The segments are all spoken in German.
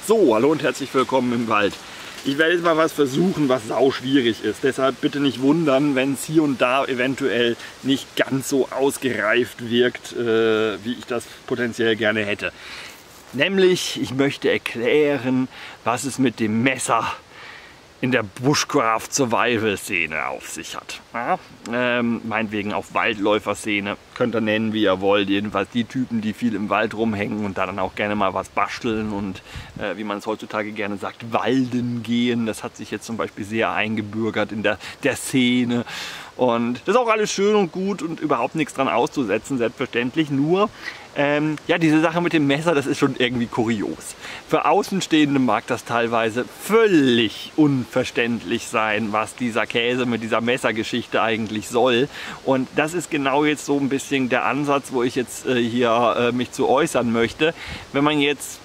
So, hallo und herzlich willkommen im Wald. Ich werde jetzt mal was versuchen, was sau schwierig ist. Deshalb bitte nicht wundern, wenn es hier und da eventuell nicht ganz so ausgereift wirkt, wie ich das potenziell gerne hätte. Nämlich, ich möchte erklären, was es mit dem Messer in der Bushcraft Survival Szene auf sich hat. Ja? Meinetwegen auch Waldläufer-Szene, könnt ihr nennen wie ihr wollt, jedenfalls die Typen, die viel im Wald rumhängen und da dann auch gerne mal was basteln und wie man es heutzutage gerne sagt, walden gehen. Das hat sich jetzt zum Beispiel sehr eingebürgert in der Szene. Und das ist auch alles schön und gut und überhaupt nichts dran auszusetzen, selbstverständlich. Nur, ja, diese Sache mit dem Messer, das ist schon irgendwie kurios. Für Außenstehende mag das teilweise völlig unverständlich sein, was dieser Käse mit dieser Messergeschichte eigentlich soll. Und das ist genau jetzt so ein bisschen der Ansatz, wo ich jetzt hier mich zu äußern möchte. Wenn man jetzt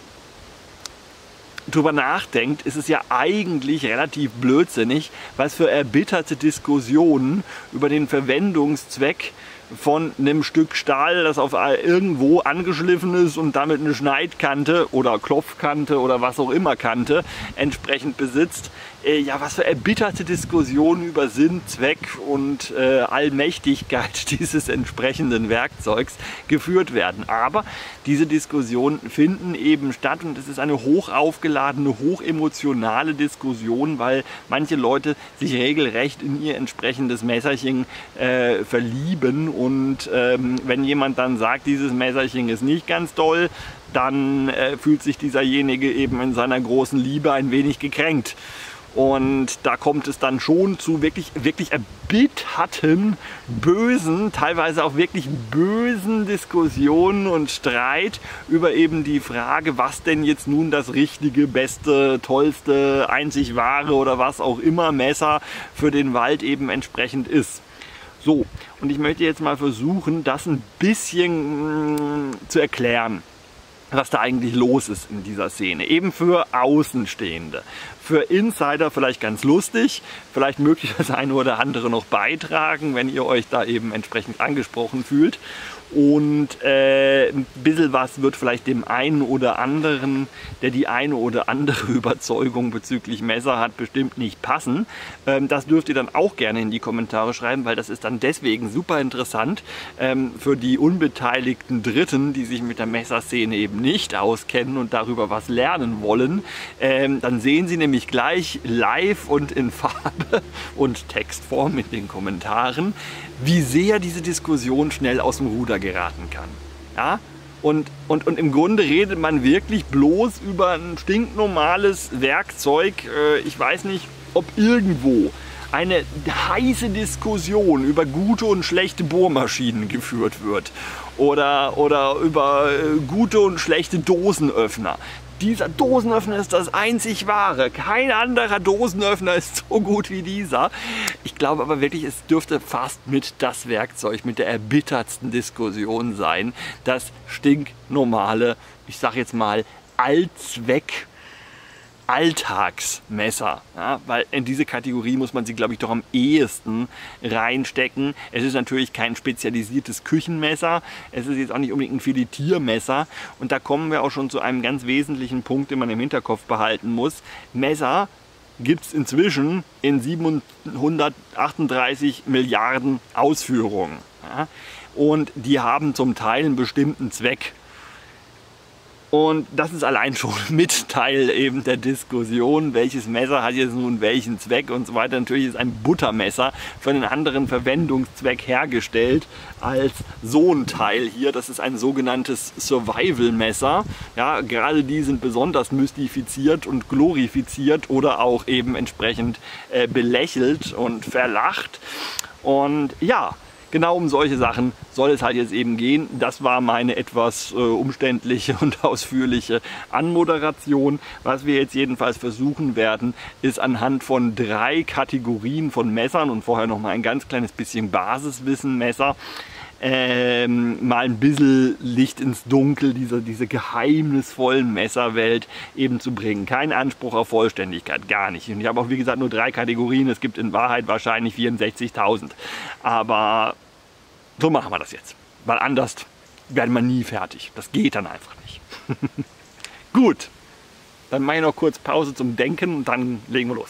drüber nachdenkt, ist es ja eigentlich relativ blödsinnig, was für erbitterte Diskussionen über den Verwendungszweck von einem Stück Stahl, das auf irgendwo angeschliffen ist und damit eine Schneidkante oder Klopfkante oder was auch immer Kante entsprechend besitzt. Ja, was für erbitterte Diskussionen über Sinn, Zweck und Allmächtigkeit dieses entsprechenden Werkzeugs geführt werden. Aber diese Diskussionen finden eben statt und es ist eine hoch aufgeladene, hoch emotionale Diskussion, weil manche Leute sich regelrecht in ihr entsprechendes Messerchen verlieben und wenn jemand dann sagt, dieses Messerchen ist nicht ganz toll, dann fühlt sich dieserjenige eben in seiner großen Liebe ein wenig gekränkt. Und da kommt es dann schon zu wirklich erbitterten, bösen, teilweise auch wirklich bösen Diskussionen und Streit über eben die Frage, was denn jetzt nun das richtige, beste, tollste, einzig wahre oder was auch immer Messer für den Wald eben entsprechend ist. So, und ich möchte jetzt mal versuchen, das ein bisschen zu erklären, was da eigentlich los ist in dieser Szene. Eben für Außenstehende. Für Insider vielleicht ganz lustig, vielleicht möglich das eine oder andere noch beitragen, wenn ihr euch da eben entsprechend angesprochen fühlt. Und ein bisschen was wird vielleicht dem einen oder anderen, der die eine oder andere Überzeugung bezüglich Messer hat, bestimmt nicht passen. Das dürft ihr dann auch gerne in die Kommentare schreiben, weil das ist dann deswegen super interessant für die unbeteiligten Dritten, die sich mit der Messerszene eben nicht auskennen und darüber was lernen wollen. Dann sehen sie nämlich gleich live und in Farbe und Textform in den Kommentaren, wie sehr diese Diskussion schnell aus dem Ruder geraten kann. Ja? Und im Grunde redet man wirklich bloß über ein stinknormales Werkzeug. Ich weiß nicht, ob irgendwo eine heiße Diskussion über gute und schlechte Bohrmaschinen geführt wird oder über gute und schlechte Dosenöffner. Dieser Dosenöffner ist das einzig wahre. Kein anderer Dosenöffner ist so gut wie dieser. Ich glaube aber wirklich, es dürfte fast mit das Werkzeug mit der erbittertsten Diskussion sein. Das stinknormale, ich sag jetzt mal, Allzweck Alltagsmesser, ja, weil in diese Kategorie muss man sie, glaube ich, doch am ehesten reinstecken. Es ist natürlich kein spezialisiertes Küchenmesser, es ist jetzt auch nicht unbedingt ein Filetiermesser und da kommen wir auch schon zu einem ganz wesentlichen Punkt, den man im Hinterkopf behalten muss. Messer gibt es inzwischen in 738 Milliarden Ausführungen, ja, und die haben zum Teil einen bestimmten Zweck. Und das ist allein schon mit Teil eben der Diskussion, welches Messer hat jetzt nun welchen Zweck und so weiter. Natürlich ist ein Buttermesser für einen anderen Verwendungszweck hergestellt als so ein Teil hier. Das ist ein sogenanntes Survival-Messer. Ja, gerade die sind besonders mystifiziert und glorifiziert oder auch eben entsprechend belächelt und verlacht. Und ja, genau um solche Sachen soll es halt jetzt eben gehen. Das war meine etwas umständliche und ausführliche Anmoderation. Was wir jetzt jedenfalls versuchen werden, ist anhand von 3 Kategorien von Messern und vorher noch mal ein ganz kleines bisschen Basiswissen Messer, mal ein bisschen Licht ins Dunkel diese geheimnisvollen Messerwelt eben zu bringen. Kein Anspruch auf Vollständigkeit, gar nicht. Und ich habe auch, wie gesagt, nur 3 Kategorien. Es gibt in Wahrheit wahrscheinlich 64.000. Aber so machen wir das jetzt. Weil anders werden wir nie fertig. Das geht dann einfach nicht. Gut. dann mache ich noch kurz Pause zum Denken und dann legen wir los.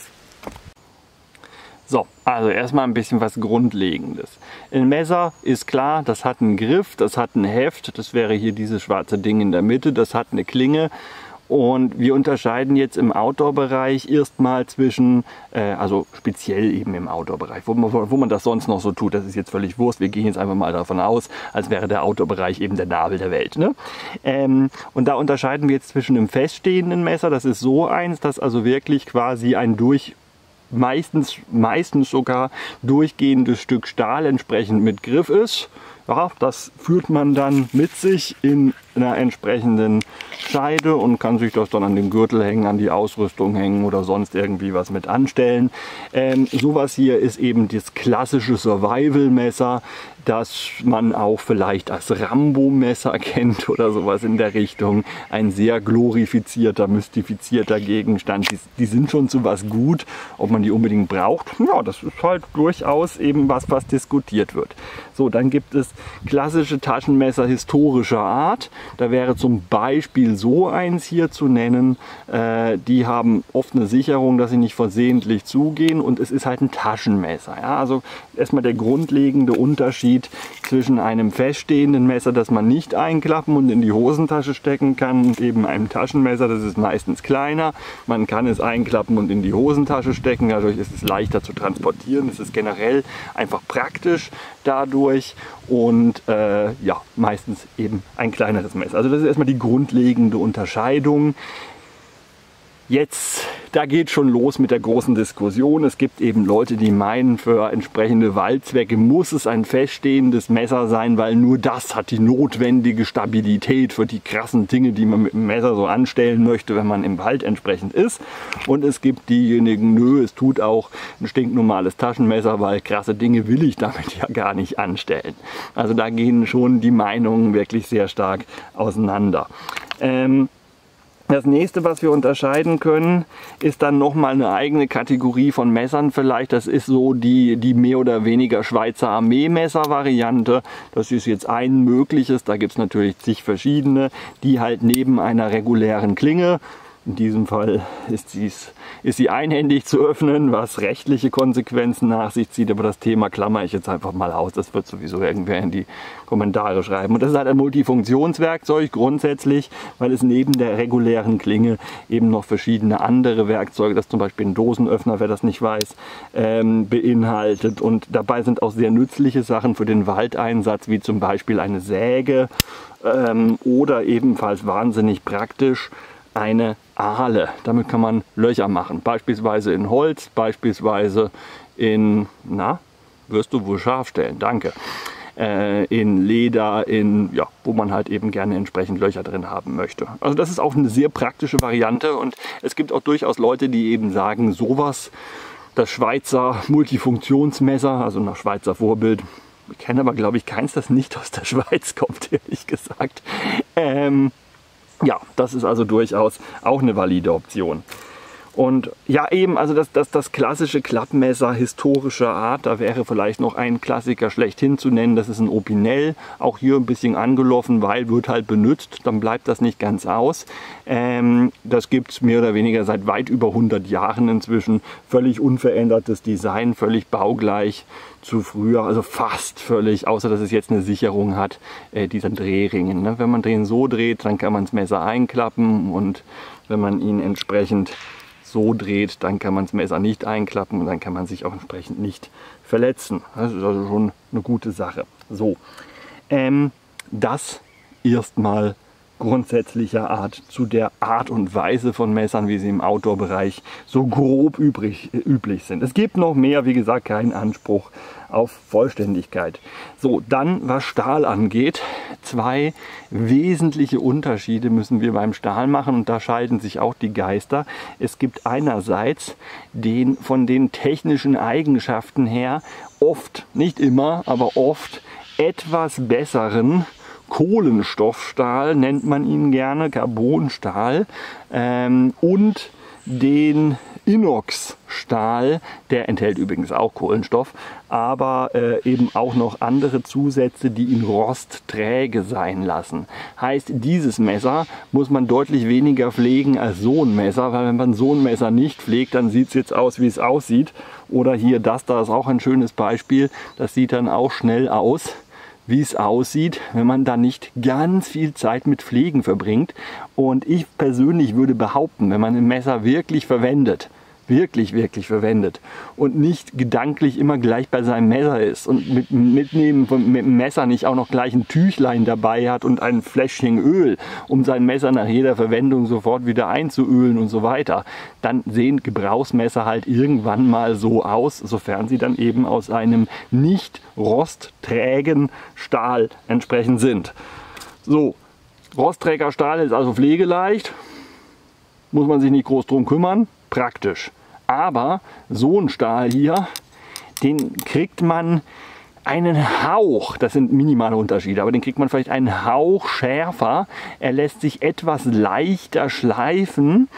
So, also erstmal ein bisschen was Grundlegendes. Ein Messer ist klar, das hat einen Griff, das hat ein Heft, das wäre hier dieses schwarze Ding in der Mitte, das hat eine Klinge. Und wir unterscheiden jetzt im Outdoor-Bereich erstmal zwischen, also speziell eben im Outdoor-Bereich, wo man das sonst noch so tut, das ist jetzt völlig Wurst. Wir gehen jetzt einfach mal davon aus, als wäre der Outdoor-Bereich eben der Nabel der Welt. Ne? Und da unterscheiden wir jetzt zwischen einem feststehenden Messer, das ist so eins, das also wirklich quasi ein meistens sogar durchgehendes Stück Stahl entsprechend mit Griff ist. Ja, das führt man dann mit sich in einer entsprechenden Scheide und kann sich das dann an den Gürtel hängen, an die Ausrüstung hängen oder sonst irgendwie was mit anstellen. Sowas hier ist eben das klassische Survival-Messer, das man auch vielleicht als Rambo-Messer kennt oder sowas in der Richtung. Ein sehr glorifizierter, mystifizierter Gegenstand. Die sind schon zu was gut. Ob man die unbedingt braucht, ja, das ist halt durchaus eben was diskutiert wird. So, dann gibt es klassische Taschenmesser historischer Art. Da wäre zum Beispiel so eins hier zu nennen. Die haben oft eine Sicherung, dass sie nicht versehentlich zugehen, und es ist halt ein Taschenmesser. Ja? Also erstmal der grundlegende Unterschied zwischen einem feststehenden Messer, das man nicht einklappen und in die Hosentasche stecken kann, und eben einem Taschenmesser, das ist meistens kleiner. Man kann es einklappen und in die Hosentasche stecken, dadurch ist es leichter zu transportieren. Es ist generell einfach praktisch dadurch und ja, meistens eben ein kleineres Messer. Also das ist erstmal die grundlegende Unterscheidung. Jetzt, da geht schon los mit der großen Diskussion. Es gibt eben Leute, die meinen, für entsprechende Waldzwecke muss es ein feststehendes Messer sein, weil nur das hat die notwendige Stabilität für die krassen Dinge, die man mit dem Messer so anstellen möchte, wenn man im Wald entsprechend ist. Und es gibt diejenigen, nö, es tut auch ein stinknormales Taschenmesser, weil krasse Dinge will ich damit ja gar nicht anstellen. Also da gehen schon die Meinungen wirklich sehr stark auseinander. Das nächste, was wir unterscheiden können, ist dann nochmal eine eigene Kategorie von Messern vielleicht. Das ist so die mehr oder weniger Schweizer Armee-Messer-Variante. Das ist jetzt ein mögliches, da gibt es natürlich zig verschiedene, die halt neben einer regulären Klinge, in diesem Fall ist sie einhändig zu öffnen, was rechtliche Konsequenzen nach sich zieht. Aber das Thema klammer ich jetzt einfach mal aus. Das wird sowieso irgendwer in die Kommentare schreiben. Und das ist halt ein Multifunktionswerkzeug grundsätzlich, weil es neben der regulären Klinge eben noch verschiedene andere Werkzeuge, das zum Beispiel ein Dosenöffner, wer das nicht weiß, beinhaltet. Und dabei sind auch sehr nützliche Sachen für den Waldeinsatz, wie zum Beispiel eine Säge oder ebenfalls wahnsinnig praktisch eine Ahle. Damit kann man Löcher machen, beispielsweise in Holz, beispielsweise in, na, wirst du wohl scharf stellen, danke, in Leder, ja, wo man halt eben gerne entsprechend Löcher drin haben möchte. Also das ist auch eine sehr praktische Variante, und es gibt auch durchaus Leute, die eben sagen, sowas, das Schweizer Multifunktionsmesser, also nach Schweizer Vorbild, ich kenne aber glaube ich keins, das nicht aus der Schweiz kommt, ehrlich gesagt. Ja, das ist also durchaus auch eine valide Option. Und ja, eben, also das klassische Klappmesser historischer Art, da wäre vielleicht noch ein Klassiker schlechthin zu nennen, das ist ein Opinel. Auch hier ein bisschen angelaufen, weil wird halt benutzt, dann bleibt das nicht ganz aus. Das gibt es mehr oder weniger seit weit über 100 Jahren inzwischen. Völlig unverändertes Design, völlig baugleich zu früher, also fast völlig, außer dass es jetzt eine Sicherung hat, diesen Drehringen. Ne? Wenn man den so dreht, dann kann man das Messer einklappen, und wenn man ihn entsprechend so dreht, dann kann man das Messer nicht einklappen und dann kann man sich auch entsprechend nicht verletzen. Das ist also schon eine gute Sache. So, das erstmal grundsätzlicher Art zu der Art und Weise von Messern, wie sie im Outdoor-Bereich so grob üblich sind. Es gibt noch mehr, wie gesagt, keinen Anspruch auf Vollständigkeit. So, dann was Stahl angeht, zwei wesentliche Unterschiede müssen wir beim Stahl machen, und da scheiden sich auch die Geister. Es gibt einerseits den von den technischen Eigenschaften her oft, nicht immer, aber oft etwas besseren Kohlenstoffstahl, nennt man ihn gerne, Carbonstahl, und den Inox-Stahl, der enthält übrigens auch Kohlenstoff, aber eben auch noch andere Zusätze, die ihn rostträge sein lassen. Heißt, dieses Messer muss man deutlich weniger pflegen als so ein Messer, weil wenn man so ein Messer nicht pflegt, dann sieht es jetzt aus, wie es aussieht. Oder hier das, da ist auch ein schönes Beispiel, das sieht dann auch schnell aus, wie es aussieht, wenn man da nicht ganz viel Zeit mit Pflegen verbringt. Und ich persönlich würde behaupten, wenn man ein Messer wirklich verwendet, wirklich verwendet und nicht gedanklich immer gleich bei seinem Messer ist und mit dem Messer nicht auch noch gleich ein Tüchlein dabei hat und ein Fläschchen Öl, um sein Messer nach jeder Verwendung sofort wieder einzuölen und so weiter, dann sehen Gebrauchsmesser halt irgendwann mal so aus, sofern sie dann eben aus einem nicht rostträgen Stahl entsprechend sind. So, rostträger Stahl ist also pflegeleicht, muss man sich nicht groß drum kümmern, praktisch. Aber so ein Stahl hier, den kriegt man einen Hauch, das sind minimale Unterschiede, aber den kriegt man vielleicht einen Hauch schärfer. Er lässt sich etwas leichter schleifen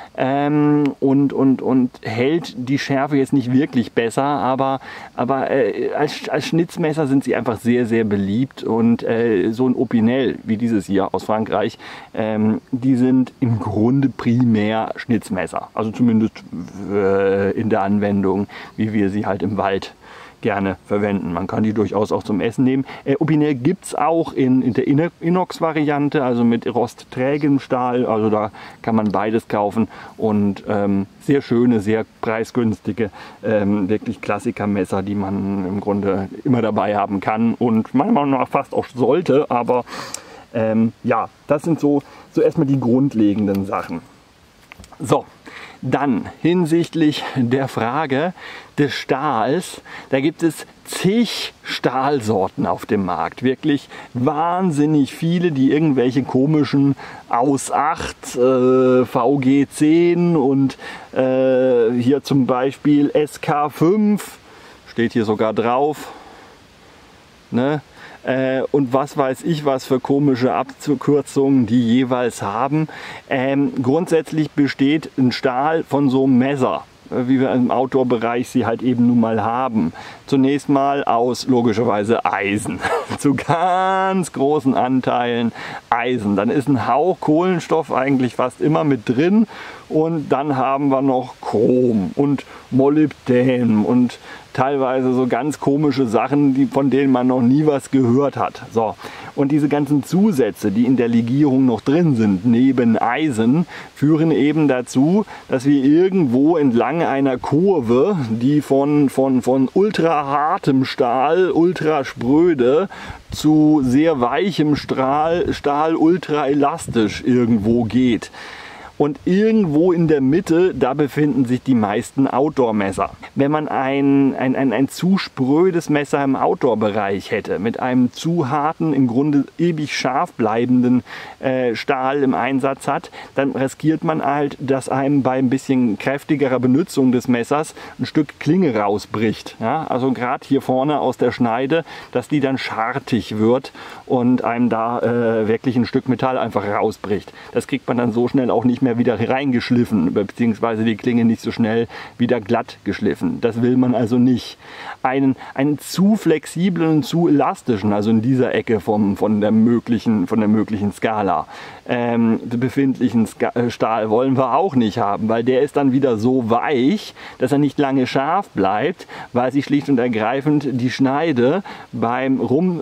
und hält die Schärfe jetzt nicht wirklich besser, aber als Schnitzmesser sind sie einfach sehr beliebt und so ein Opinel wie dieses hier aus Frankreich, die sind im Grunde primär Schnitzmesser, also zumindest in der Anwendung, wie wir sie halt im Wald gerne verwenden. Man kann die durchaus auch zum Essen nehmen. Opinel gibt es auch in der Inox-Variante, also mit rostträgem Stahl. Also da kann man beides kaufen und sehr schöne, sehr preisgünstige, wirklich Klassikermesser, die man im Grunde immer dabei haben kann und meiner Meinung nach fast auch sollte. Aber ja, das sind so erstmal die grundlegenden Sachen. So. Dann hinsichtlich der Frage des Stahls, da gibt es zig Stahlsorten auf dem Markt, wirklich wahnsinnig viele, die irgendwelche komischen Aus 8, VG10 und hier zum Beispiel SK5, steht hier sogar drauf, ne? Und was weiß ich, was für komische Abkürzungen die jeweils haben. Grundsätzlich besteht ein Stahl von so einem Messer, wie wir im Outdoor-Bereich sie halt eben nun mal haben. Zunächst mal aus logischerweise Eisen, zu ganz großen Anteilen Eisen. Dann ist ein Hauch Kohlenstoff eigentlich fast immer mit drin und dann haben wir noch Chrom und Molybdän und teilweise so ganz komische Sachen, von denen man noch nie was gehört hat. So. Und diese ganzen Zusätze, die in der Legierung noch drin sind, neben Eisen, führen eben dazu, dass wir irgendwo entlang einer Kurve, die von ultra hartem Stahl, ultra spröde, zu sehr weichem Stahl, ultra elastisch irgendwo geht. Und irgendwo in der Mitte, da befinden sich die meisten Outdoor-Messer. Wenn man ein zu sprödes Messer im Outdoor-Bereich hätte, mit einem zu harten, im Grunde ewig scharf bleibenden Stahl im Einsatz hat, dann riskiert man halt, dass einem bei ein bisschen kräftigerer Benutzung des Messers ein Stück Klinge rausbricht. Ja? Also gerade hier vorne aus der Schneide, dass die dann schartig wird und einem da wirklich ein Stück Metall einfach rausbricht. Das kriegt man dann so schnell auch nicht mehr wieder reingeschliffen, beziehungsweise die Klinge nicht so schnell wieder glatt geschliffen. Das will man also nicht. Einen zu flexiblen und zu elastischen, also in dieser Ecke von der möglichen Skala, befindlichen Stahl wollen wir auch nicht haben, weil der ist dann wieder so weich, dass er nicht lange scharf bleibt, weil sich schlicht und ergreifend die Schneide beim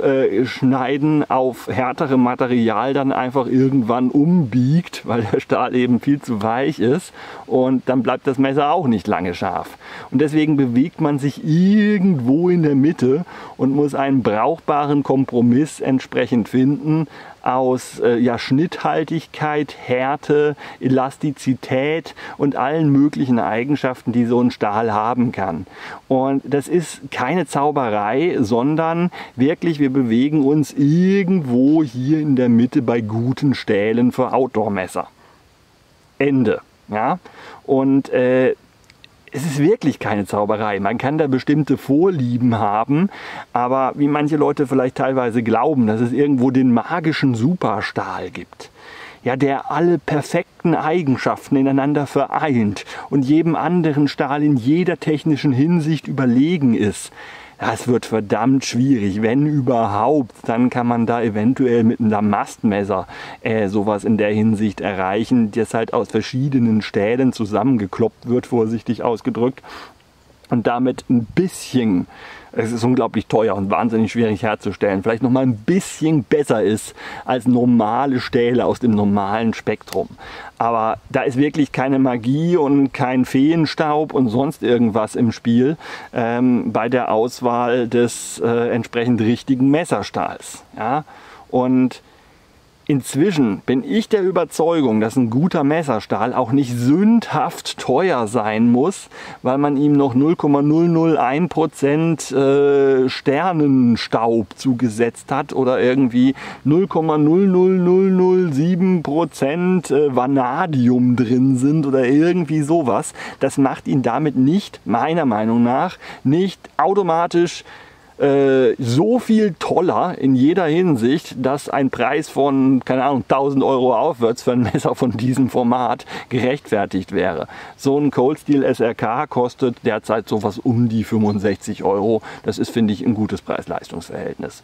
Rumschneiden auf härterem Material dann einfach irgendwann umbiegt, weil der Stahl eben viel zu weich ist und dann bleibt das Messer auch nicht lange scharf. Und deswegen bewegt man sich irgendwo in der Mitte und muss einen brauchbaren Kompromiss entsprechend finden aus Schnitthaltigkeit, Härte, Elastizität und allen möglichen Eigenschaften, die so ein Stahl haben kann. Und das ist keine Zauberei, sondern wirklich, wir bewegen uns irgendwo hier in der Mitte bei guten Stählen für Outdoor-Messer. Ende. Ja? Und es ist wirklich keine Zauberei. Man kann da bestimmte Vorlieben haben, aber wie manche Leute vielleicht teilweise glauben, dass es irgendwo den magischen Superstahl gibt. ja, der alle perfekten Eigenschaften ineinander vereint und jedem anderen Stahl in jeder technischen Hinsicht überlegen ist. Das wird verdammt schwierig, wenn überhaupt, dann kann man da eventuell mit einem Damastmesser sowas in der Hinsicht erreichen, das halt aus verschiedenen Stählen zusammengekloppt wird, vorsichtig ausgedrückt, und damit ein bisschen, es ist unglaublich teuer und wahnsinnig schwierig herzustellen, vielleicht noch mal ein bisschen besser ist als normale Stähle aus dem normalen Spektrum. Aber da ist wirklich keine Magie und kein Feenstaub und sonst irgendwas im Spiel bei der Auswahl des entsprechend richtigen Messerstahls. Ja? Und inzwischen bin ich der Überzeugung, dass ein guter Messerstahl auch nicht sündhaft teuer sein muss, weil man ihm noch 0,001% Sternenstaub zugesetzt hat oder irgendwie 0,00007% Vanadium drin sind oder irgendwie sowas. Das macht ihn damit nicht, meiner Meinung nach, nicht automatisch so viel toller in jeder Hinsicht, dass ein Preis von, keine Ahnung, 1000 Euro aufwärts für ein Messer von diesem Format gerechtfertigt wäre. So ein Cold Steel SRK kostet derzeit sowas um die 65 Euro. Das ist, finde ich, ein gutes Preis-Leistungs-Verhältnis.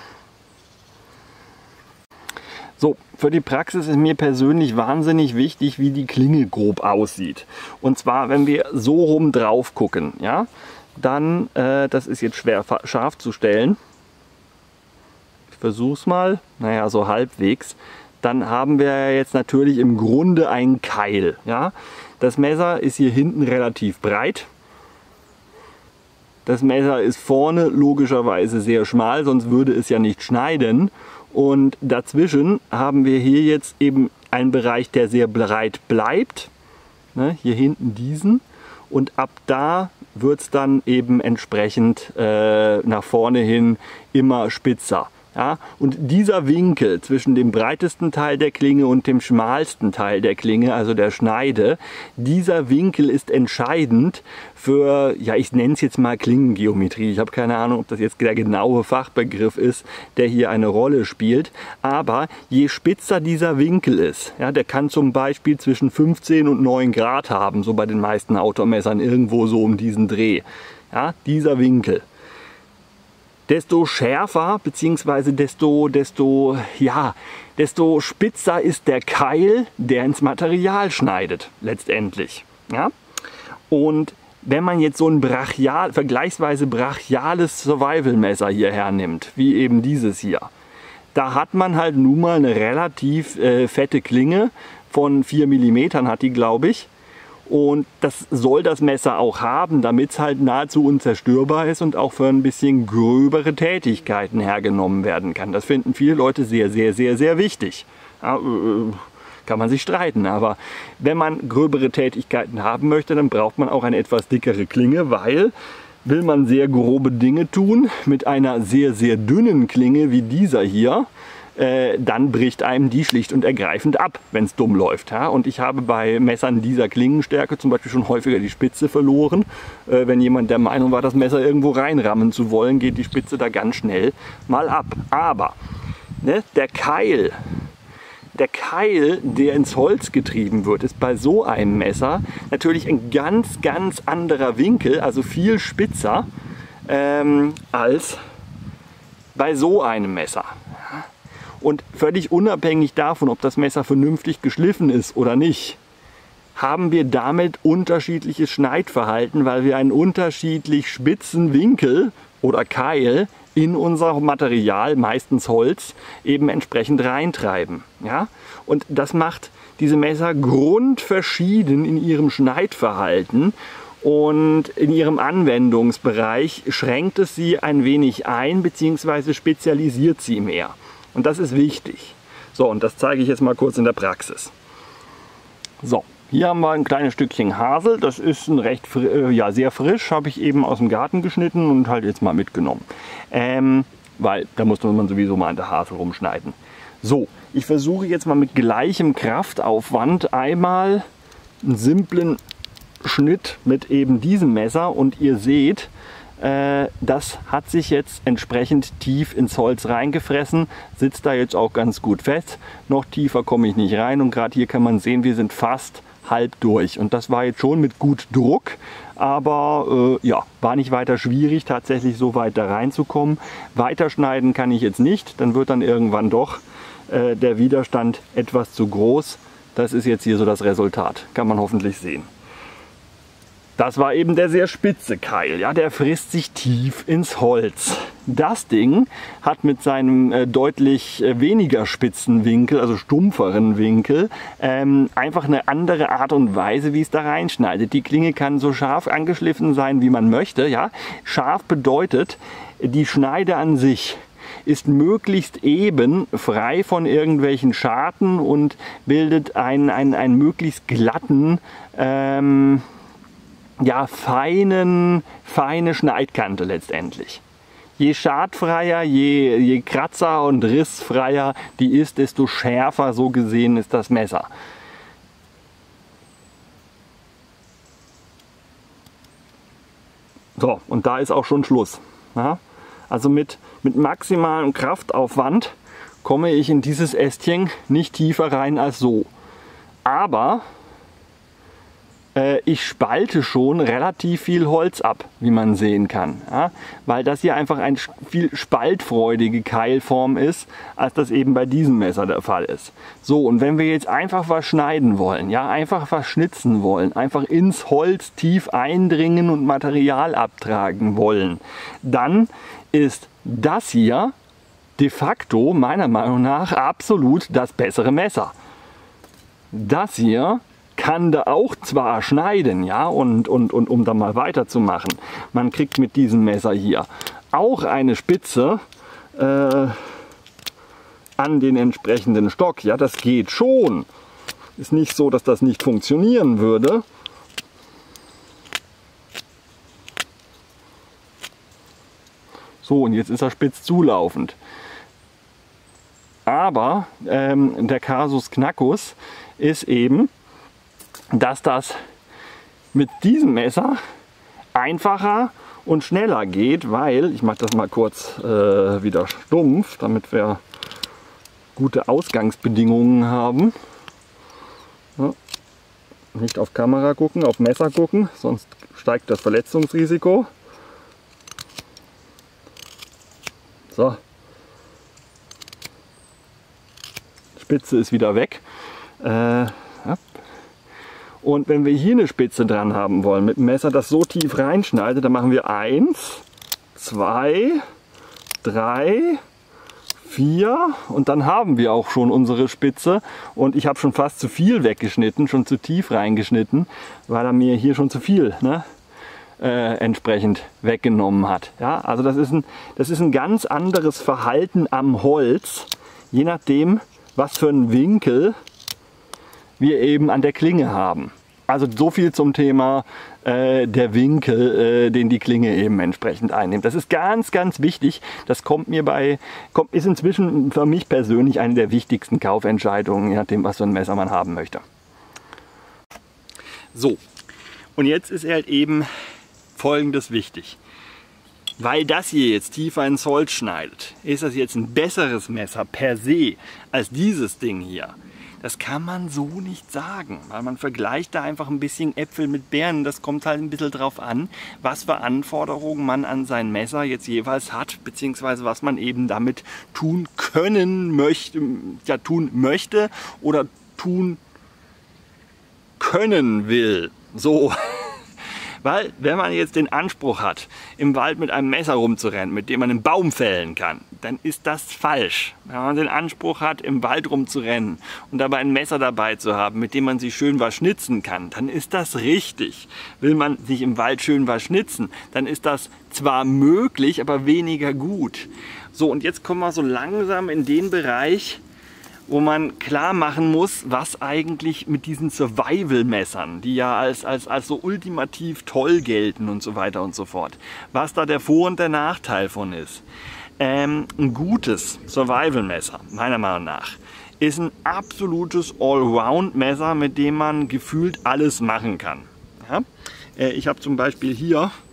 So, für die Praxis ist mir persönlich wahnsinnig wichtig, wie die Klinge grob aussieht. Und zwar, wenn wir so rum drauf gucken, ja, dann, das ist jetzt schwer scharf zu stellen, ich versuche es mal, naja, so halbwegs, dann haben wir jetzt natürlich im Grunde einen Keil. Ja? Das Messer ist hier hinten relativ breit, das Messer ist vorne logischerweise sehr schmal, sonst würde es ja nicht schneiden, und dazwischen haben wir hier jetzt eben einen Bereich, der sehr breit bleibt, ne? Hier hinten diesen, und ab da wird es dann eben entsprechend nach vorne hin immer spitzer. Ja? Und dieser Winkel zwischen dem breitesten Teil der Klinge und dem schmalsten Teil der Klinge, also der Schneide, dieser Winkel ist entscheidend für, ja, ich nenne es jetzt mal Klingengeometrie. Ich habe keine Ahnung, ob das jetzt der genaue Fachbegriff ist, der hier eine Rolle spielt. Aber je spitzer dieser Winkel ist, ja, der kann zum Beispiel zwischen 15 und 9 Grad haben, so bei den meisten Outdoor-Messern irgendwo so um diesen Dreh. Ja, dieser Winkel. Desto schärfer bzw. desto spitzer ist der Keil, der ins Material schneidet, letztendlich. Ja? Und wenn man jetzt so ein vergleichsweise brachiales Survival-Messer hier hernimmt, wie eben dieses hier, da hat man halt nun mal eine relativ fette Klinge von 4 mm hat die, glaube ich. Und das soll das Messer auch haben, damit es halt nahezu unzerstörbar ist und auch für ein bisschen gröbere Tätigkeiten hergenommen werden kann. Das finden viele Leute sehr, sehr, sehr, sehr wichtig. Ja, kann man sich streiten, aber wenn man gröbere Tätigkeiten haben möchte, dann braucht man auch eine etwas dickere Klinge, weil will man sehr grobe Dinge tun mit einer sehr, sehr dünnen Klinge wie dieser hier, dann bricht einem die schlicht und ergreifend ab, wenn es dumm läuft. Ja? Und ich habe bei Messern dieser Klingenstärke zum Beispiel schon häufiger die Spitze verloren. Wenn jemand der Meinung war, das Messer irgendwo reinrammen zu wollen, geht die Spitze da ganz schnell mal ab. Aber ne, der Keil, der ins Holz getrieben wird, ist bei so einem Messer natürlich ein ganz, ganz anderer Winkel, also viel spitzer als bei so einem Messer. Und völlig unabhängig davon, ob das Messer vernünftig geschliffen ist oder nicht, haben wir damit unterschiedliches Schneidverhalten, weil wir einen unterschiedlich spitzen Winkel oder Keil in unser Material, meistens Holz, eben entsprechend reintreiben. Ja? Und das macht diese Messer grundverschieden in ihrem Schneidverhalten, und in ihrem Anwendungsbereich schränkt es sie ein wenig ein bzw. spezialisiert sie mehr. Und das ist wichtig. So, und das zeige ich jetzt mal kurz in der Praxis. So, hier haben wir ein kleines Stückchen Hasel. Das ist ein recht sehr frisch, habe ich eben aus dem Garten geschnitten und halt jetzt mal mitgenommen. Weil da muss man sowieso mal an der Hasel rumschneiden. So, ich versuche jetzt mal mit gleichem Kraftaufwand einmal einen simplen Schnitt mit eben diesem Messer, und ihr seht, das hat sich jetzt entsprechend tief ins Holz reingefressen, sitzt da jetzt auch ganz gut fest. Noch tiefer komme ich nicht rein und gerade hier kann man sehen, wir sind fast halb durch. Und das war jetzt schon mit gut Druck, aber ja, war nicht weiter schwierig, tatsächlich so weit da reinzukommen. Weiterschneiden kann ich jetzt nicht, dann wird dann irgendwann doch der Widerstand etwas zu groß. Das ist jetzt hier so das Resultat, kann man hoffentlich sehen. Das war eben der sehr spitze Keil, ja, der frisst sich tief ins Holz. Das Ding hat mit seinem deutlich weniger spitzen Winkel, also stumpferen Winkel, einfach eine andere Art und Weise, wie es da reinschneidet. Die Klinge kann so scharf angeschliffen sein, wie man möchte. Ja. Scharf bedeutet, die Schneide an sich ist möglichst eben, frei von irgendwelchen Scharten und bildet einen möglichst glatten, ja, feine Schneidkante letztendlich. Je schadfreier, je kratzer und rissfreier die ist, desto schärfer so gesehen ist das Messer. So, und da ist auch schon Schluss. Ja? Also mit maximalem Kraftaufwand komme ich in dieses Ästchen nicht tiefer rein als so. Aber ich spalte schon relativ viel Holz ab, wie man sehen kann. Ja? Weil das hier einfach eine viel spaltfreudige Keilform ist, als das eben bei diesem Messer der Fall ist. So, und wenn wir jetzt einfach was schneiden wollen, ja, einfach was schnitzen wollen, einfach ins Holz tief eindringen und Material abtragen wollen, dann ist das hier de facto meiner Meinung nach absolut das bessere Messer. Das hier kann da auch zwar schneiden, ja, und um da mal weiterzumachen, man kriegt mit diesem Messer hier auch eine Spitze an den entsprechenden Stock, ja, das geht schon. Ist nicht so, dass das nicht funktionieren würde. So, und jetzt ist er spitz zulaufend. Aber der Kasus Knackus ist eben, dass das mit diesem Messer einfacher und schneller geht, weil, ich mache das mal kurz wieder stumpf, damit wir gute Ausgangsbedingungen haben. Ja, nicht auf Kamera gucken, auf Messer gucken, sonst steigt das Verletzungsrisiko. So. Spitze ist wieder weg. Ja. Und wenn wir hier eine Spitze dran haben wollen, mit dem Messer, das so tief reinschneidet, dann machen wir 1, 2, 3, 4 und dann haben wir auch schon unsere Spitze. Und ich habe schon fast zu viel weggeschnitten, schon zu tief reingeschnitten, weil er mir hier schon zu viel, ne, entsprechend weggenommen hat. Ja, also das ist ein ganz anderes Verhalten am Holz, je nachdem, was für einen Winkel wir eben an der Klinge haben. Also so viel zum Thema der Winkel, den die Klinge eben entsprechend einnimmt. Das ist ganz, ganz wichtig. Das ist inzwischen für mich persönlich eine der wichtigsten Kaufentscheidungen, je nachdem, was für ein Messer man haben möchte. So, und jetzt ist halt eben Folgendes wichtig. Weil das hier jetzt tiefer ins Holz schneidet, ist das jetzt ein besseres Messer per se als dieses Ding hier. Das kann man so nicht sagen, weil man vergleicht da einfach ein bisschen Äpfel mit Birnen. Das kommt halt ein bisschen drauf an, was für Anforderungen man an sein Messer jetzt jeweils hat, beziehungsweise was man eben damit tun möchte oder tun können will. So. Weil, wenn man jetzt den Anspruch hat, im Wald mit einem Messer rumzurennen, mit dem man einen Baum fällen kann, dann ist das falsch. Wenn man den Anspruch hat, im Wald rumzurennen und dabei ein Messer dabei zu haben, mit dem man sich schön was schnitzen kann, dann ist das richtig. Will man sich im Wald schön was schnitzen, dann ist das zwar möglich, aber weniger gut. So, und jetzt kommen wir so langsam in den Bereich, wo man klar machen muss, was eigentlich mit diesen Survival-Messern, die ja als so ultimativ toll gelten und so weiter und so fort, was da der Vor- und der Nachteil von ist. Ein gutes Survival-Messer, meiner Meinung nach, ist ein absolutes Allround-Messer, mit dem man gefühlt alles machen kann. Ja? Ich habe zum Beispiel hier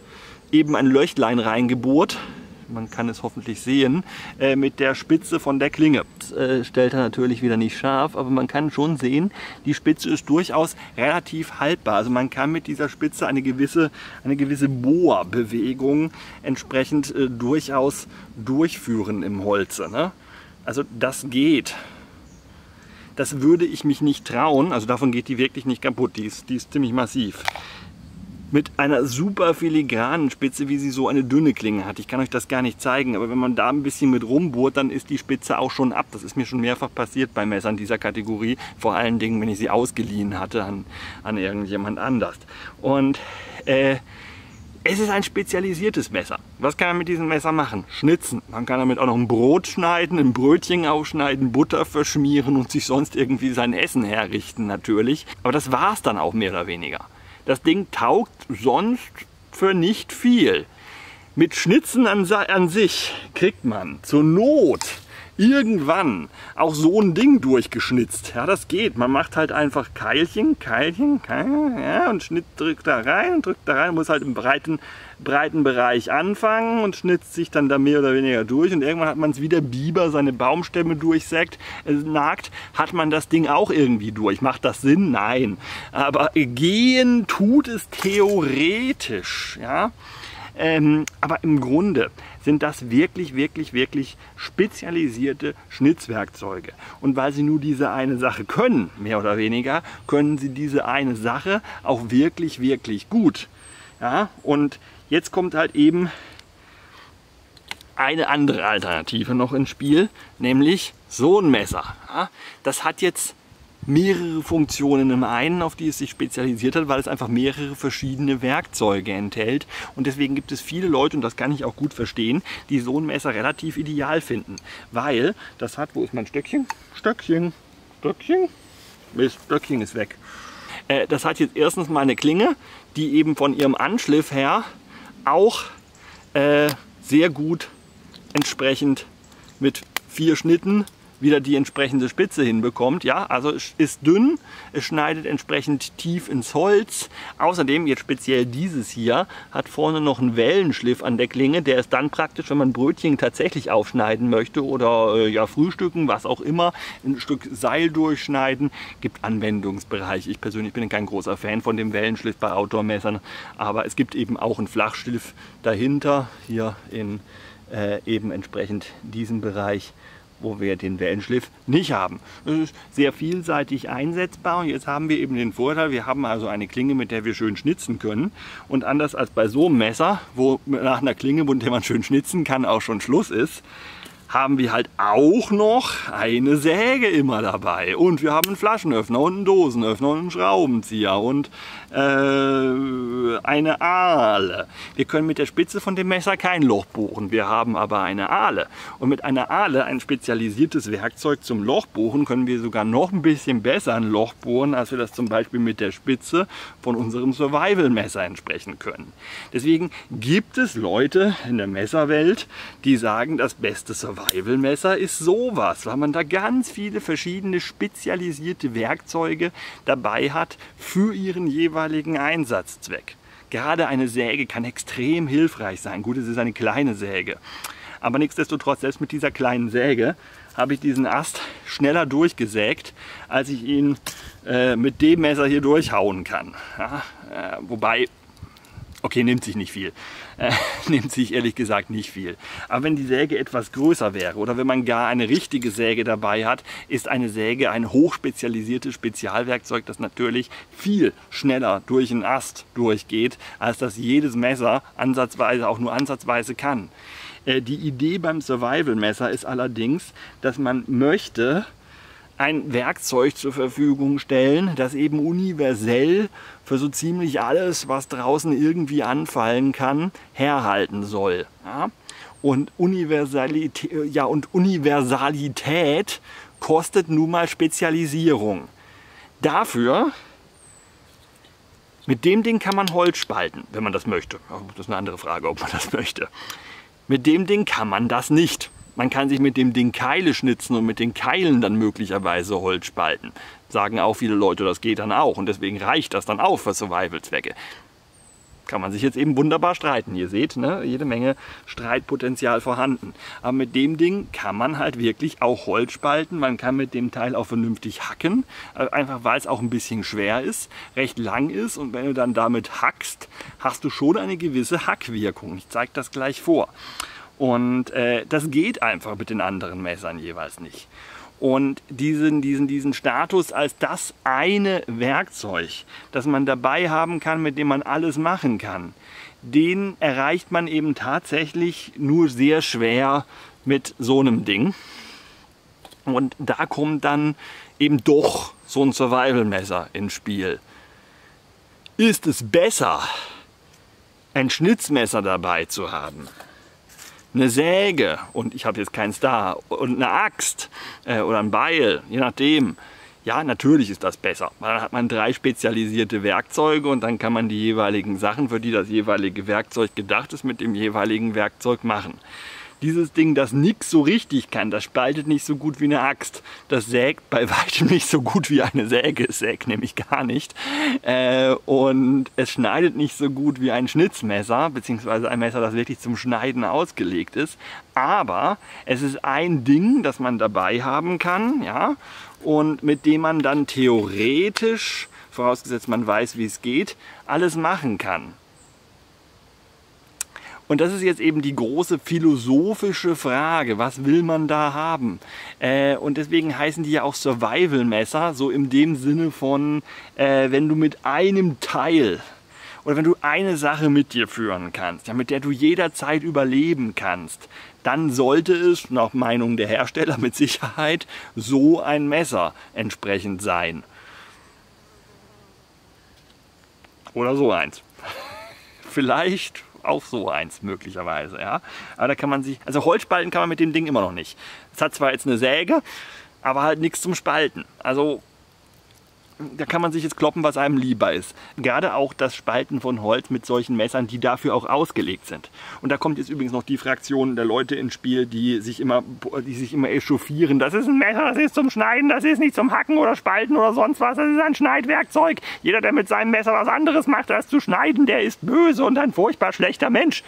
eben ein Löchlein reingebohrt. Man kann es hoffentlich sehen, mit der Spitze von der Klinge. Das stellt er natürlich wieder nicht scharf, aber man kann schon sehen, die Spitze ist durchaus relativ haltbar. Also man kann mit dieser Spitze eine gewisse Bohrbewegung entsprechend durchaus durchführen im Holze, ne? Also das geht. Das würde ich mich nicht trauen, also davon geht die wirklich nicht kaputt, die ist ziemlich massiv. Mit einer super filigranen Spitze, wie sie so eine dünne Klinge hat. Ich kann euch das gar nicht zeigen, aber wenn man da ein bisschen mit rumbohrt, dann ist die Spitze auch schon ab. Das ist mir schon mehrfach passiert bei Messern dieser Kategorie. Vor allen Dingen, wenn ich sie ausgeliehen hatte an irgendjemand anders. Und es ist ein spezialisiertes Messer. Was kann man mit diesem Messer machen? Schnitzen. Man kann damit auch noch ein Brot schneiden, ein Brötchen aufschneiden, Butter verschmieren und sich sonst irgendwie sein Essen herrichten natürlich. Aber das war es dann auch mehr oder weniger. Das Ding taugt sonst für nicht viel. Mit Schnitzen an sich kriegt man zur Not irgendwann auch so ein Ding durchgeschnitzt. Ja, das geht. Man macht halt einfach Keilchen, ja, und drückt da rein, muss halt im breiten Bereich anfangen und schnitzt sich dann da mehr oder weniger durch. Und irgendwann hat man es wie der Biber seine Baumstämme nagt, hat man das Ding auch irgendwie durch. Macht das Sinn? Nein. Aber gehen tut es theoretisch. Ja? Aber im Grunde sind das wirklich spezialisierte Schnitzwerkzeuge. Und weil sie nur diese eine Sache können, mehr oder weniger, können sie diese eine Sache auch wirklich gut. Ja? Und jetzt kommt halt eben eine andere Alternative noch ins Spiel, nämlich so ein Messer. Ja? Das hat jetzt mehrere Funktionen im einen, auf die es sich spezialisiert hat, weil es einfach mehrere verschiedene Werkzeuge enthält. Und deswegen gibt es viele Leute, und das kann ich auch gut verstehen, die so ein Messer relativ ideal finden. Weil das hat, wo ist mein Stöckchen? Stöckchen. Mist, Stöckchen ist weg. Das hat jetzt erstens mal eine Klinge, die eben von ihrem Anschliff her auch sehr gut entsprechend mit 4 Schnitten wieder die entsprechende Spitze hinbekommt. Ja, also es ist dünn, es schneidet entsprechend tief ins Holz. Außerdem, jetzt speziell dieses hier, hat vorne noch einen Wellenschliff an der Klinge. Der ist dann praktisch, wenn man Brötchen tatsächlich aufschneiden möchte oder ja, frühstücken, was auch immer, ein Stück Seil durchschneiden. Gibt Anwendungsbereich. Ich persönlich bin kein großer Fan von dem Wellenschliff bei Outdoor-Messern, aber es gibt eben auch einen Flachschliff dahinter, hier in eben entsprechend diesem Bereich, wo wir den Wellenschliff nicht haben. Es ist sehr vielseitig einsetzbar und jetzt haben wir eben den Vorteil, wir haben also eine Klinge, mit der wir schön schnitzen können, und anders als bei so einem Messer, wo nach einer Klinge, mit der man schön schnitzen kann, auch schon Schluss ist, haben wir halt auch noch eine Säge immer dabei. Und wir haben einen Flaschenöffner und einen Dosenöffner und einen Schraubenzieher und eine Ahle. Wir können mit der Spitze von dem Messer kein Loch bohren, wir haben aber eine Ahle. Und mit einer Ahle, ein spezialisiertes Werkzeug zum Lochbohren, können wir sogar noch ein bisschen besser ein Loch bohren, als wir das zum Beispiel mit der Spitze von unserem Survival-Messer entsprechen können. Deswegen gibt es Leute in der Messerwelt, die sagen, das beste Survival-Messer ist sowas, weil man da ganz viele verschiedene spezialisierte Werkzeuge dabei hat für ihren jeweiligen Einsatzzweck. Gerade eine Säge kann extrem hilfreich sein. Gut, es ist eine kleine Säge. Aber nichtsdestotrotz, selbst mit dieser kleinen Säge habe ich diesen Ast schneller durchgesägt, als ich ihn mit dem Messer hier durchhauen kann. Ja, wobei, okay, nimmt sich nicht viel. Nimmt sich ehrlich gesagt nicht viel. Aber wenn die Säge etwas größer wäre oder wenn man gar eine richtige Säge dabei hat, ist eine Säge ein hochspezialisiertes Spezialwerkzeug, das natürlich viel schneller durch einen Ast durchgeht, als das jedes Messer ansatzweise, auch nur ansatzweise kann. Die Idee beim Survival-Messer ist allerdings, dass man möchte ein Werkzeug zur Verfügung stellen, das eben universell für so ziemlich alles, was draußen irgendwie anfallen kann, herhalten soll. Ja? Und Universalität kostet nun mal Spezialisierung. Dafür, mit dem Ding kann man Holz spalten, wenn man das möchte. Das ist eine andere Frage, ob man das möchte. Mit dem Ding kann man das nicht. Man kann sich mit dem Ding Keile schnitzen und mit den Keilen dann möglicherweise Holz spalten. Sagen auch viele Leute, das geht dann auch und deswegen reicht das dann auch für Survival-Zwecke. Kann man sich jetzt eben wunderbar streiten. Ihr seht, ne, jede Menge Streitpotenzial vorhanden. Aber mit dem Ding kann man halt wirklich auch Holz spalten. Man kann mit dem Teil auch vernünftig hacken. Einfach weil es auch ein bisschen schwer ist, recht lang ist. Und wenn du dann damit hackst, hast du schon eine gewisse Hackwirkung. Ich zeige das gleich vor. Und das geht einfach mit den anderen Messern jeweils nicht. Und diesen Status als das eine Werkzeug, das man dabei haben kann, mit dem man alles machen kann, den erreicht man eben tatsächlich nur sehr schwer mit so einem Ding. Und da kommt dann eben doch so ein Survival-Messer ins Spiel. Ist es besser, ein Schnitzmesser dabei zu haben, eine Säge, und ich habe jetzt keins da, und eine Axt oder ein Beil, je nachdem. Ja, natürlich ist das besser. Dann hat man 3 spezialisierte Werkzeuge und dann kann man die jeweiligen Sachen, für die das jeweilige Werkzeug gedacht ist, mit dem jeweiligen Werkzeug machen. Dieses Ding, das nichts so richtig kann, das spaltet nicht so gut wie eine Axt. Das sägt bei weitem nicht so gut wie eine Säge. Es sägt nämlich gar nicht. Und es schneidet nicht so gut wie ein Schnitzmesser, beziehungsweise ein Messer, das wirklich zum Schneiden ausgelegt ist. Aber es ist ein Ding, das man dabei haben kann, ja, und mit dem man dann theoretisch, vorausgesetzt man weiß, wie es geht, alles machen kann. Und das ist jetzt eben die große philosophische Frage, was will man da haben? Und deswegen heißen die ja auch Survival-Messer, so in dem Sinne von, wenn du mit einem Teil oder wenn du eine Sache mit dir führen kannst, ja, mit der du jederzeit überleben kannst, dann sollte es, nach Meinung der Hersteller mit Sicherheit, so ein Messer entsprechend sein. Oder so eins. Vielleicht auch so eins möglicherweise, ja. Aber da kann man sich, also Holz spalten kann man mit dem Ding immer noch nicht. Es hat zwar jetzt eine Säge, aber halt nichts zum Spalten. Also da kann man sich jetzt kloppen, was einem lieber ist. Gerade auch das Spalten von Holz mit solchen Messern, die dafür auch ausgelegt sind. Und da kommt jetzt übrigens noch die Fraktion der Leute ins Spiel, die sich immer echauffieren. Das ist ein Messer, das ist zum Schneiden, das ist nicht zum Hacken oder Spalten oder sonst was. Das ist ein Schneidwerkzeug. Jeder, der mit seinem Messer was anderes macht, als zu schneiden, der ist böse und ein furchtbar schlechter Mensch.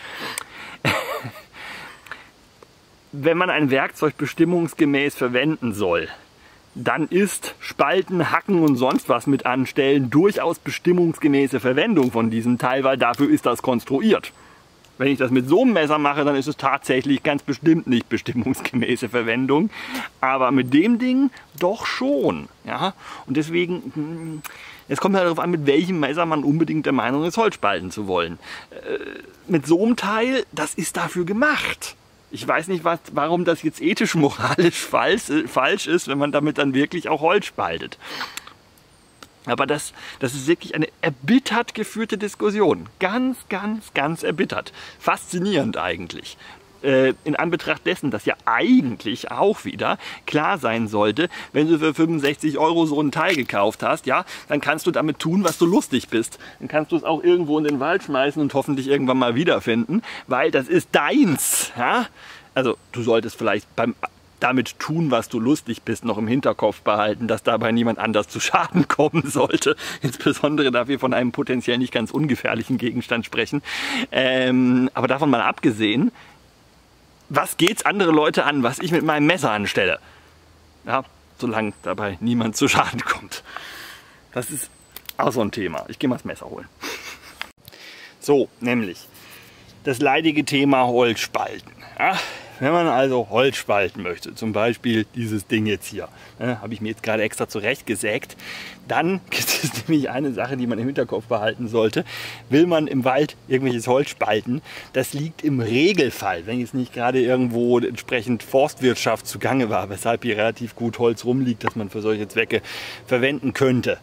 Wenn man ein Werkzeug bestimmungsgemäß verwenden soll, dann ist Spalten, Hacken und sonst was mit anstellen durchaus bestimmungsgemäße Verwendung von diesem Teil, weil dafür ist das konstruiert. Wenn ich das mit so einem Messer mache, dann ist es tatsächlich ganz bestimmt nicht bestimmungsgemäße Verwendung. Aber mit dem Ding doch schon. Ja? Und deswegen, es kommt halt darauf an, mit welchem Messer man unbedingt der Meinung ist, Holz spalten zu wollen. Mit so einem Teil, das ist dafür gemacht. Ich weiß nicht, warum das jetzt ethisch, moralisch falsch ist, wenn man damit dann wirklich auch Holz spaltet. Aber das ist wirklich eine erbittert geführte Diskussion. Ganz, ganz, ganz erbittert. Faszinierend eigentlich. In Anbetracht dessen, dass ja eigentlich auch wieder klar sein sollte, wenn du für 65 € so ein Teil gekauft hast, ja, dann kannst du damit tun, was du lustig bist. Dann kannst du es auch irgendwo in den Wald schmeißen und hoffentlich irgendwann mal wiederfinden, weil das ist deins. Ja? Also du solltest vielleicht damit tun, was du lustig bist, noch im Hinterkopf behalten, dass dabei niemand anders zu Schaden kommen sollte. Insbesondere, da wir von einem potenziell nicht ganz ungefährlichen Gegenstand sprechen. Aber davon mal abgesehen, was geht's andere Leute an, was ich mit meinem Messer anstelle? Ja, solange dabei niemand zu Schaden kommt. Das ist auch so ein Thema. Ich gehe mal das Messer holen. So, nämlich das leidige Thema Holz spalten. Ja, wenn man also Holz spalten möchte, zum Beispiel dieses Ding jetzt hier, habe ich mir jetzt gerade extra zurechtgesägt, dann gibt es nämlich eine Sache, die man im Hinterkopf behalten sollte. Will man im Wald irgendwelches Holz spalten, das liegt im Regelfall, wenn jetzt nicht gerade irgendwo entsprechend Forstwirtschaft zugange war, weshalb hier relativ gut Holz rumliegt, das man für solche Zwecke verwenden könnte.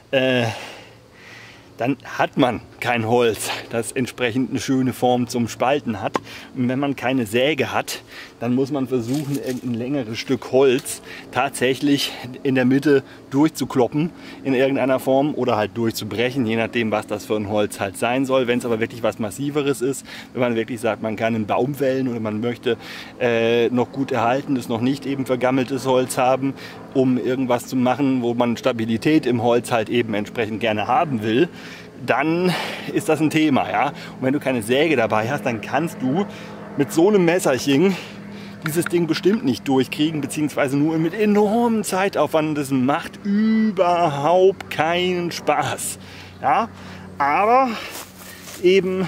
Dann hat man kein Holz, das entsprechend eine schöne Form zum Spalten hat. Und wenn man keine Säge hat, dann muss man versuchen, irgendein längeres Stück Holz tatsächlich in der Mitte durchzukloppen in irgendeiner Form oder halt durchzubrechen, je nachdem, was das für ein Holz halt sein soll. Wenn es aber wirklich was Massiveres ist, wenn man wirklich sagt, man kann einen Baum fällen oder man möchte noch gut erhaltenes, noch nicht eben vergammeltes Holz haben, um irgendwas zu machen, wo man Stabilität im Holz halt eben entsprechend gerne haben will, dann ist das ein Thema. Ja? Und wenn du keine Säge dabei hast, dann kannst du mit so einem Messerchen dieses Ding bestimmt nicht durchkriegen, beziehungsweise nur mit enormem Zeitaufwand. Das macht überhaupt keinen Spaß. Ja? Aber eben,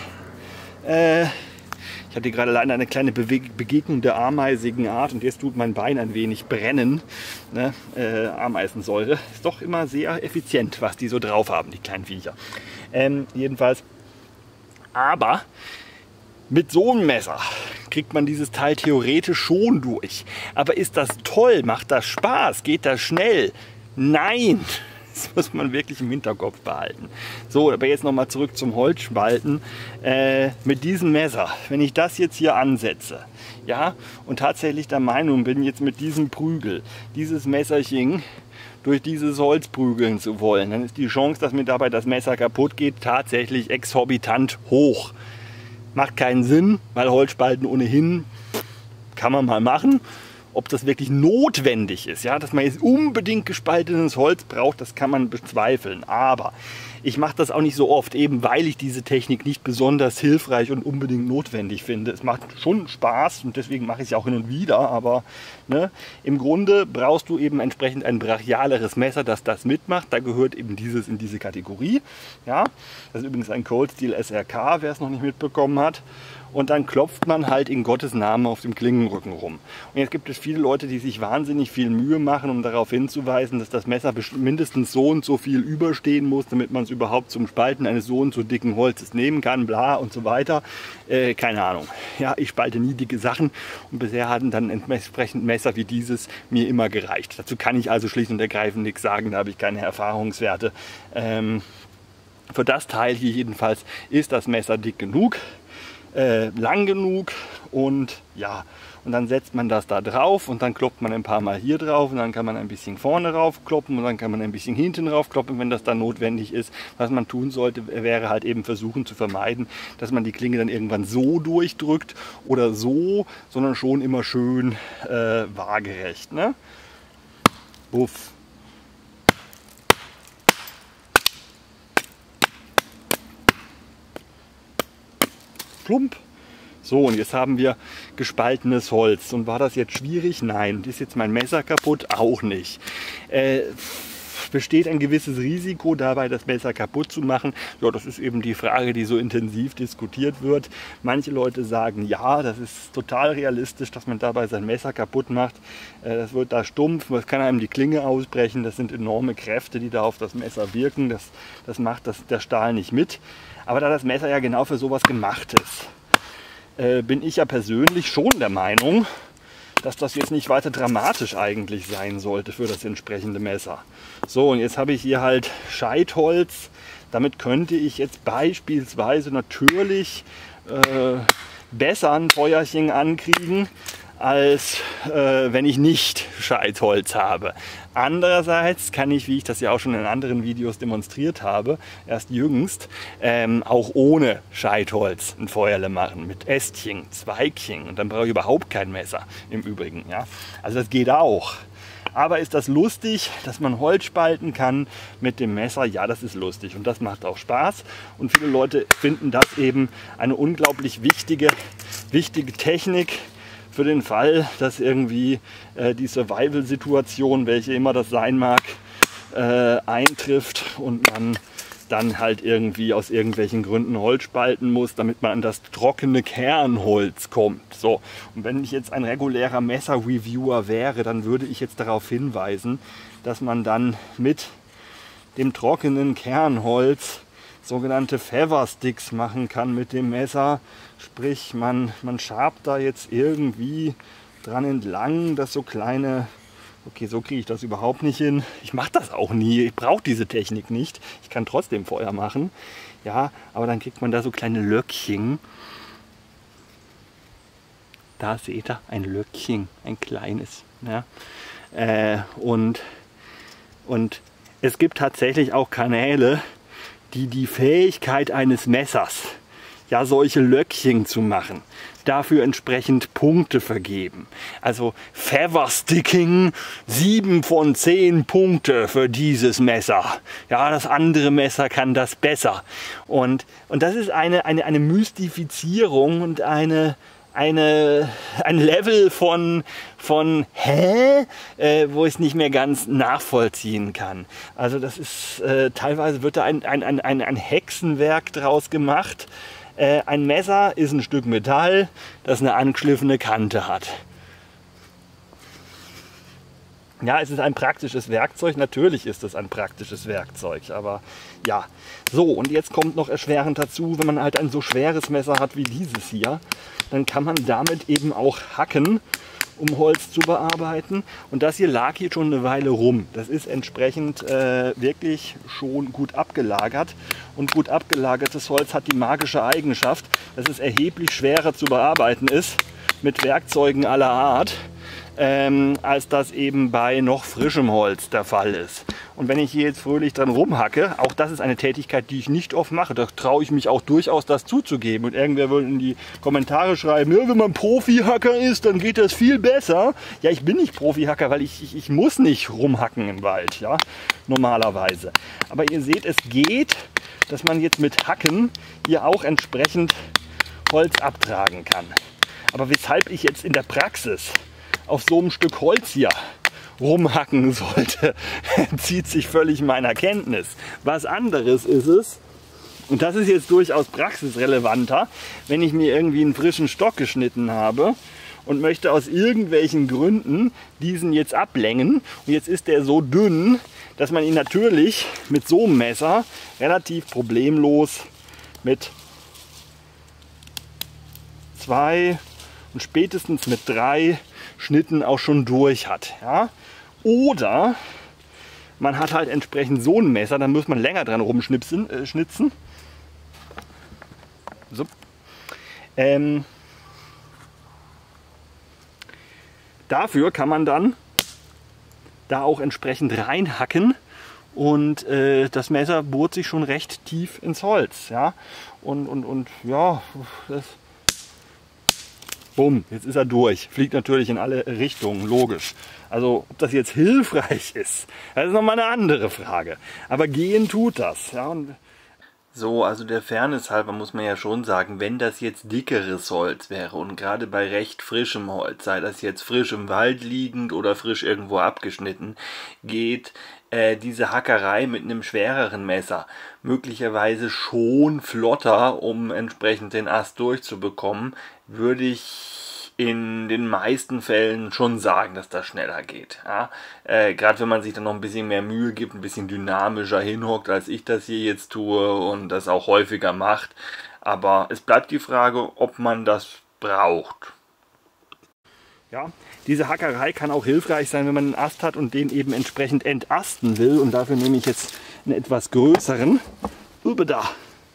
ich hatte gerade leider eine kleine Begegnung der ameisigen Art und jetzt tut mein Bein ein wenig brennen. Ne? Ameisensäure ist doch immer sehr effizient, was die so drauf haben, die kleinen Viecher. Jedenfalls, aber mit so einem Messer kriegt man dieses Teil theoretisch schon durch. Aber ist das toll? Macht das Spaß? Geht das schnell? Nein! Das muss man wirklich im Hinterkopf behalten. So, aber jetzt nochmal zurück zum Holzspalten. Mit diesem Messer, wenn ich das jetzt hier ansetze, ja, und tatsächlich der Meinung bin, jetzt mit diesem Prügel, dieses Messerchen durch dieses Holz prügeln zu wollen, dann ist die Chance, dass mir dabei das Messer kaputt geht, tatsächlich exorbitant hoch. Macht keinen Sinn, weil Holzspalten ohnehin kann man mal machen. Ob das wirklich notwendig ist, ja, dass man jetzt unbedingt gespaltenes Holz braucht, das kann man bezweifeln. Aber ich mache das auch nicht so oft, eben weil ich diese Technik nicht besonders hilfreich und unbedingt notwendig finde. Es macht schon Spaß und deswegen mache ich es ja auch hin und wieder. Aber ne, im Grunde brauchst du eben entsprechend ein brachialeres Messer, das das mitmacht. Da gehört eben dieses in diese Kategorie. Ja, das ist übrigens ein Cold Steel SRK, wer es noch nicht mitbekommen hat. Und dann klopft man halt in Gottes Namen auf dem Klingenrücken rum. Und jetzt gibt es viele Leute, die sich wahnsinnig viel Mühe machen, um darauf hinzuweisen, dass das Messer mindestens so und so viel überstehen muss, damit man es überhaupt zum Spalten eines so und so dicken Holzes nehmen kann, bla und so weiter. Keine Ahnung. Ja, ich spalte nie dicke Sachen und bisher hatten dann entsprechend Messer wie dieses mir immer gereicht. Dazu kann ich also schlicht und ergreifend nichts sagen, da habe ich keine Erfahrungswerte. Für das Teil hier jedenfalls ist das Messer dick genug. Lang genug und ja, und dann setzt man das da drauf und dann kloppt man ein paar Mal hier drauf und dann kann man ein bisschen vorne rauf kloppen und dann kann man ein bisschen hinten rauf kloppen, wenn das dann notwendig ist. Was man tun sollte, wäre halt eben versuchen zu vermeiden, dass man die Klinge dann irgendwann so durchdrückt oder so, sondern schon immer schön waagerecht. Ne? Buff. Plump. So, und jetzt haben wir gespaltenes Holz. Und war das jetzt schwierig? Nein. Ist jetzt mein Messer kaputt? Auch nicht. Besteht ein gewisses Risiko dabei, das Messer kaputt zu machen? Ja, das ist eben die Frage, die so intensiv diskutiert wird. Manche Leute sagen, ja, das ist total realistisch, dass man dabei sein Messer kaputt macht. Das wird da stumpf, das kann einem die Klinge ausbrechen. Das sind enorme Kräfte, die da auf das Messer wirken. Das macht der Stahl nicht mit. Aber da das Messer ja genau für sowas gemacht ist, bin ich ja persönlich schon der Meinung, dass das jetzt nicht weiter dramatisch eigentlich sein sollte für das entsprechende Messer. So, und jetzt habe ich hier halt Scheitholz. Damit könnte ich jetzt beispielsweise natürlich besser ein Feuerchen ankriegen, als wenn ich nicht Scheitholz habe. Andererseits kann ich, wie ich das ja auch schon in anderen Videos demonstriert habe, erst jüngst, auch ohne Scheitholz ein Feuerle machen, mit Ästchen, Zweigchen, und dann brauche ich überhaupt kein Messer im Übrigen. Ja? Also das geht auch. Aber ist das lustig, dass man Holz spalten kann mit dem Messer? Ja, das ist lustig und das macht auch Spaß. Und viele Leute finden das eben eine unglaublich wichtige Technik, für den Fall, dass irgendwie die Survival-Situation, welche immer das sein mag, eintrifft und man dann halt irgendwie aus irgendwelchen Gründen Holz spalten muss, damit man an das trockene Kernholz kommt. So, und wenn ich jetzt ein regulärer Messer-Reviewer wäre, dann würde ich jetzt darauf hinweisen, dass man dann mit dem trockenen Kernholz sogenannte Feather Sticks machen kann mit dem Messer. Sprich, man schabt da jetzt irgendwie dran entlang, dass so kleine... Okay, so kriege ich das überhaupt nicht hin. Ich mache das auch nie. Ich brauche diese Technik nicht. Ich kann trotzdem Feuer machen. Ja, aber dann kriegt man da so kleine Löckchen. Da seht ihr ein Löckchen, ein kleines. Ja. Und es gibt tatsächlich auch Kanäle, die die Fähigkeit eines Messers ja, solche Löckchen zu machen. Dafür entsprechend Punkte vergeben. Also Feathersticking, 7 von 10 Punkte für dieses Messer. Ja, das andere Messer kann das besser. Und das ist eine Mystifizierung und ein Level von wo ich es nicht mehr ganz nachvollziehen kann. Also das ist, teilweise wird da ein Hexenwerk draus gemacht. Ein Messer ist ein Stück Metall, das eine angeschliffene Kante hat. Ja, es ist ein praktisches Werkzeug, natürlich ist es ein praktisches Werkzeug, aber ja. So, und jetzt kommt noch erschwerend dazu, wenn man halt ein so schweres Messer hat wie dieses hier, dann kann man damit eben auch hacken, um Holz zu bearbeiten. Und das hier lag hier schon eine Weile rum. Das ist entsprechend wirklich schon gut abgelagert. Und gut abgelagertes Holz hat die magische Eigenschaft, dass es erheblich schwerer zu bearbeiten ist mit Werkzeugen aller Art, als das eben bei noch frischem Holz der Fall ist. Und wenn ich hier jetzt fröhlich dran rumhacke, auch das ist eine Tätigkeit, die ich nicht oft mache, da traue ich mich auch durchaus, das zuzugeben. Und irgendwer würde in die Kommentare schreiben, ja, wenn man Profi-Hacker ist, dann geht das viel besser. Ja, ich bin nicht Profi-Hacker, weil ich muss nicht rumhacken im Wald, ja, normalerweise. Aber ihr seht, es geht, dass man jetzt mit Hacken hier auch entsprechend Holz abtragen kann. Aber weshalb ich jetzt in der Praxis auf so einem Stück Holz hier rumhacken sollte, entzieht sich völlig meiner Kenntnis. Was anderes ist es, und das ist jetzt durchaus praxisrelevanter, wenn ich mir irgendwie einen frischen Stock geschnitten habe und möchte aus irgendwelchen Gründen diesen jetzt ablängen. Und jetzt ist der so dünn, dass man ihn natürlich mit so einem Messer relativ problemlos mit 2 und spätestens mit 3 Schnitten auch schon durch hat. Ja? Oder man hat halt entsprechend so ein Messer, dann muss man länger dran rumschnitzen. So. Dafür kann man dann da auch entsprechend reinhacken und das Messer bohrt sich schon recht tief ins Holz. Ja? Und ja, das... Bumm, jetzt ist er durch. Fliegt natürlich in alle Richtungen, logisch. Also ob das jetzt hilfreich ist, das ist nochmal eine andere Frage. Aber gehen tut das. Ja, und so, also der Fairness halber muss man ja schon sagen, wenn das jetzt dickeres Holz wäre und gerade bei recht frischem Holz, sei das jetzt frisch im Wald liegend oder frisch irgendwo abgeschnitten, geht diese Hackerei mit einem schwereren Messer möglicherweise schon flotter, um entsprechend den Ast durchzubekommen, würde ich in den meisten Fällen schon sagen, dass das schneller geht. Ja? Gerade wenn man sich dann noch ein bisschen mehr Mühe gibt, ein bisschen dynamischer hinhockt, als ich das hier jetzt tue und das auch häufiger macht. Aber es bleibt die Frage, ob man das braucht. Ja, diese Hackerei kann auch hilfreich sein, wenn man einen Ast hat und den eben entsprechend entasten will. Und dafür nehme ich jetzt einen etwas größeren. Da.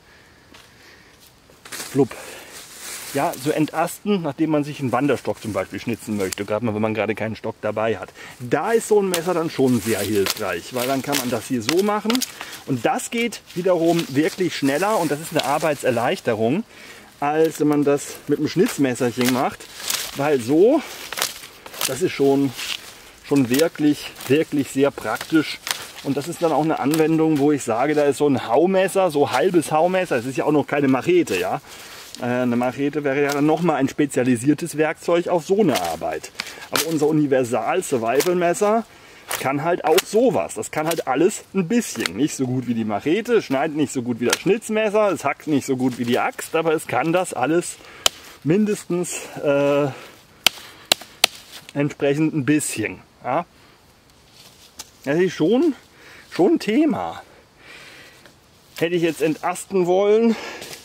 Flupp. Ja, so entasten, nachdem man sich einen Wanderstock zum Beispiel schnitzen möchte, gerade mal, wenn man gerade keinen Stock dabei hat. Da ist so ein Messer dann schon sehr hilfreich, weil dann kann man das hier so machen. Und das geht wiederum wirklich schneller und das ist eine Arbeitserleichterung, als wenn man das mit einem Schnitzmesserchen macht. Weil so, das ist schon wirklich sehr praktisch. Und das ist dann auch eine Anwendung, wo ich sage, da ist so ein Haumesser, so halbes Haumesser. Es ist ja auch noch keine Machete, ja. Eine Machete wäre ja dann nochmal ein spezialisiertes Werkzeug auf so eine Arbeit. Aber unser Universal-Survival-Messer kann halt auch sowas. Das kann halt alles ein bisschen. Nicht so gut wie die Machete, schneidet nicht so gut wie das Schnitzmesser, es hackt nicht so gut wie die Axt, aber es kann das alles mindestens entsprechend ein bisschen. Ja? Das ist schon ein Thema. Hätte ich jetzt entasten wollen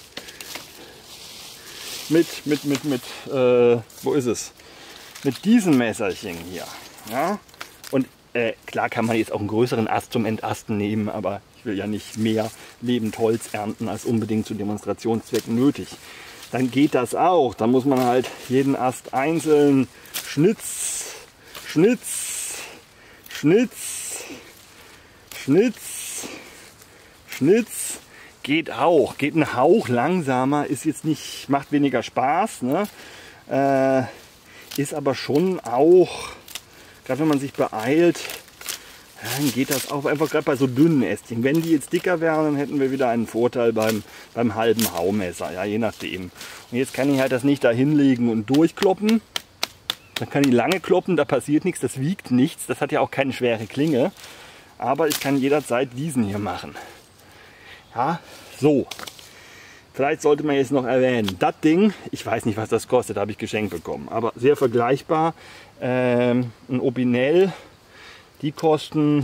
wo ist es? Mit diesem Messerchen hier. Ja? Und klar kann man jetzt auch einen größeren Ast zum Entasten nehmen, aber ich will ja nicht mehr lebend Holz ernten als unbedingt zu Demonstrationszwecken nötig. Dann geht das auch. Dann muss man halt jeden Ast einzeln Schnitz, Schnitz, Schnitz, Schnitz, Schnitz. geht auch. Geht ein Hauch langsamer, ist jetzt nicht, macht weniger Spaß, ne? Ist aber schon auch, gerade wenn man sich beeilt, dann geht das auch einfach gerade bei so dünnen Ästchen. Wenn die jetzt dicker wären, dann hätten wir wieder einen Vorteil beim halben Haumesser, ja, je nachdem. Und jetzt kann ich halt das nicht da hinlegen und durchkloppen. Dann kann ich lange kloppen, da passiert nichts, das wiegt nichts, das hat ja auch keine schwere Klinge. Aber ich kann jederzeit diesen hier machen. Ja, so. Vielleicht sollte man jetzt noch erwähnen, das Ding, ich weiß nicht, was das kostet, habe ich geschenkt bekommen. Aber sehr vergleichbar. Ein Opinel, die kosten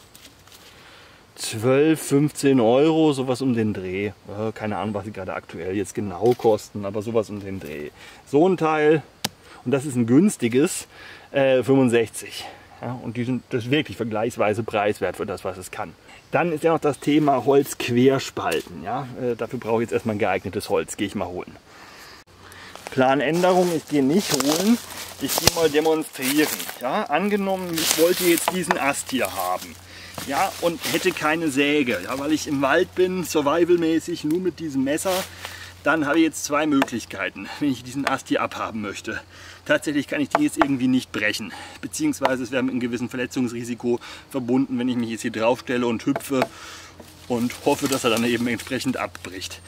12, 15 Euro, sowas um den Dreh. Keine Ahnung, was sie gerade aktuell jetzt genau kosten, aber sowas um den Dreh. So ein Teil, und das ist ein günstiges, 65. Ja, und das ist wirklich vergleichsweise preiswert für das, was es kann. Dann ist ja noch das Thema Holz querspalten. Ja? Dafür brauche ich jetzt erstmal ein geeignetes Holz. Gehe ich mal holen. Planänderung, ich gehe nicht holen, ich gehe mal demonstrieren. Ja? Angenommen, ich wollte jetzt diesen Ast hier haben, ja, und hätte keine Säge, ja, weil ich im Wald bin, survivalmäßig, nur mit diesem Messer. Dann habe ich jetzt zwei Möglichkeiten, wenn ich diesen Ast hier abhaben möchte. Tatsächlich kann ich den jetzt irgendwie nicht brechen, beziehungsweise es wäre mit einem gewissen Verletzungsrisiko verbunden, wenn ich mich jetzt hier drauf stelle und hüpfe und hoffe, dass er dann eben entsprechend abbricht.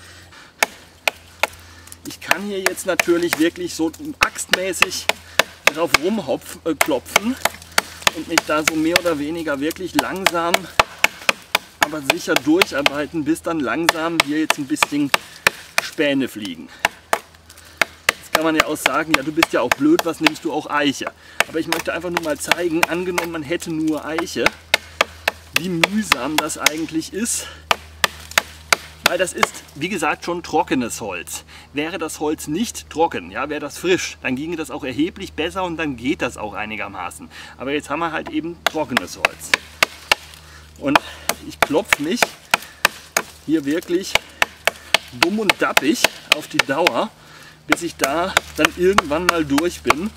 Ich kann hier jetzt natürlich wirklich so axtmäßig drauf rumklopfen und mich da so mehr oder weniger wirklich langsam, aber sicher durcharbeiten, bis dann langsam hier jetzt ein bisschen Späne fliegen. Jetzt kann man ja auch sagen, ja, du bist ja auch blöd, was nimmst du auch Eiche? Aber ich möchte einfach nur mal zeigen, angenommen man hätte nur Eiche, wie mühsam das eigentlich ist. Weil das ist, wie gesagt, schon trockenes Holz. Wäre das Holz nicht trocken, ja, wäre das frisch, dann ginge das auch erheblich besser und dann geht das auch einigermaßen. Aber jetzt haben wir halt eben trockenes Holz. Und ich klopfe mich hier wirklich dumm und dappig auf die Dauer, bis ich da dann irgendwann mal durch bin.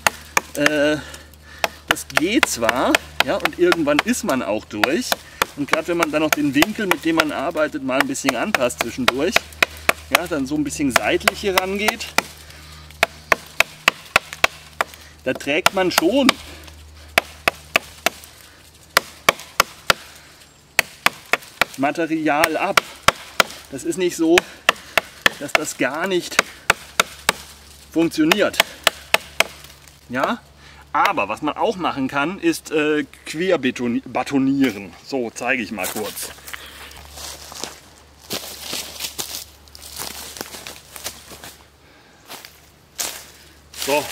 Das geht zwar, ja, und irgendwann ist man auch durch. Und gerade wenn man dann noch den Winkel, mit dem man arbeitet, mal ein bisschen anpasst zwischendurch, ja, dann so ein bisschen seitlich hier rangeht, da trägt man schon Material ab. Das ist nicht so, dass das gar nicht funktioniert. Ja? Aber was man auch machen kann, ist querbatonieren. So, zeige ich mal kurz. So.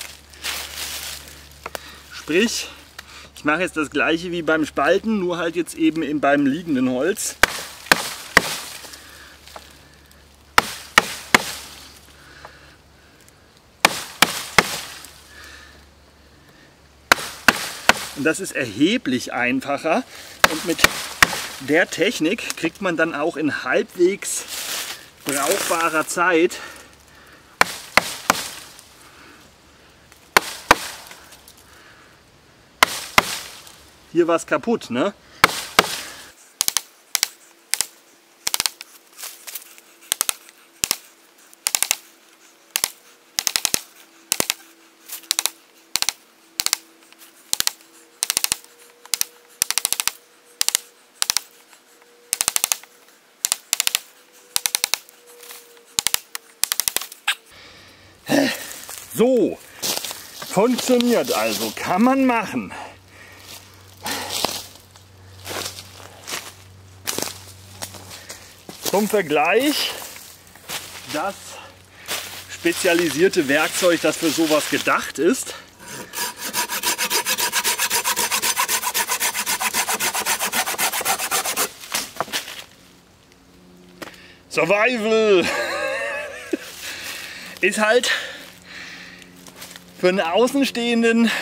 Sprich, ich mache jetzt das gleiche wie beim Spalten, nur halt jetzt eben beim liegenden Holz. Und das ist erheblich einfacher und mit der Technik kriegt man dann auch in halbwegs brauchbarer Zeit hier was kaputt, ne? So, funktioniert also, kann man machen. Zum Vergleich, das spezialisierte Werkzeug, das für sowas gedacht ist, Survival, ist halt für einen Außenstehenden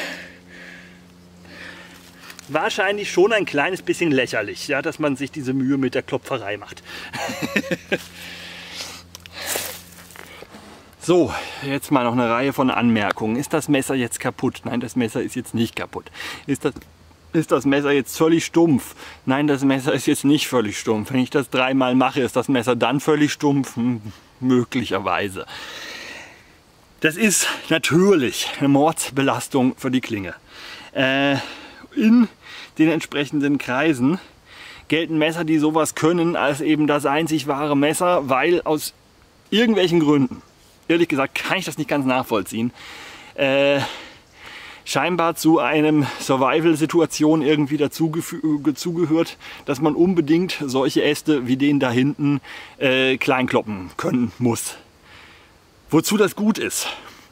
wahrscheinlich schon ein kleines bisschen lächerlich, ja, dass man sich diese Mühe mit der Klopferei macht. So, jetzt mal noch eine Reihe von Anmerkungen. Ist das Messer jetzt kaputt? Nein, das Messer ist jetzt nicht kaputt. Ist das ist das Messer jetzt völlig stumpf? Nein, das Messer ist jetzt nicht völlig stumpf. Wenn ich das 3-mal mache, ist das Messer dann völlig stumpf? Möglicherweise. Das ist natürlich eine Mordsbelastung für die Klinge. In den entsprechenden Kreisen gelten Messer, die sowas können, als eben das einzig wahre Messer, weil aus irgendwelchen Gründen, ehrlich gesagt kann ich das nicht ganz nachvollziehen, scheinbar zu einem Survival-Situation irgendwie dazugehört, dass man unbedingt solche Äste wie den da hinten klein kloppen können muss. Wozu das gut ist,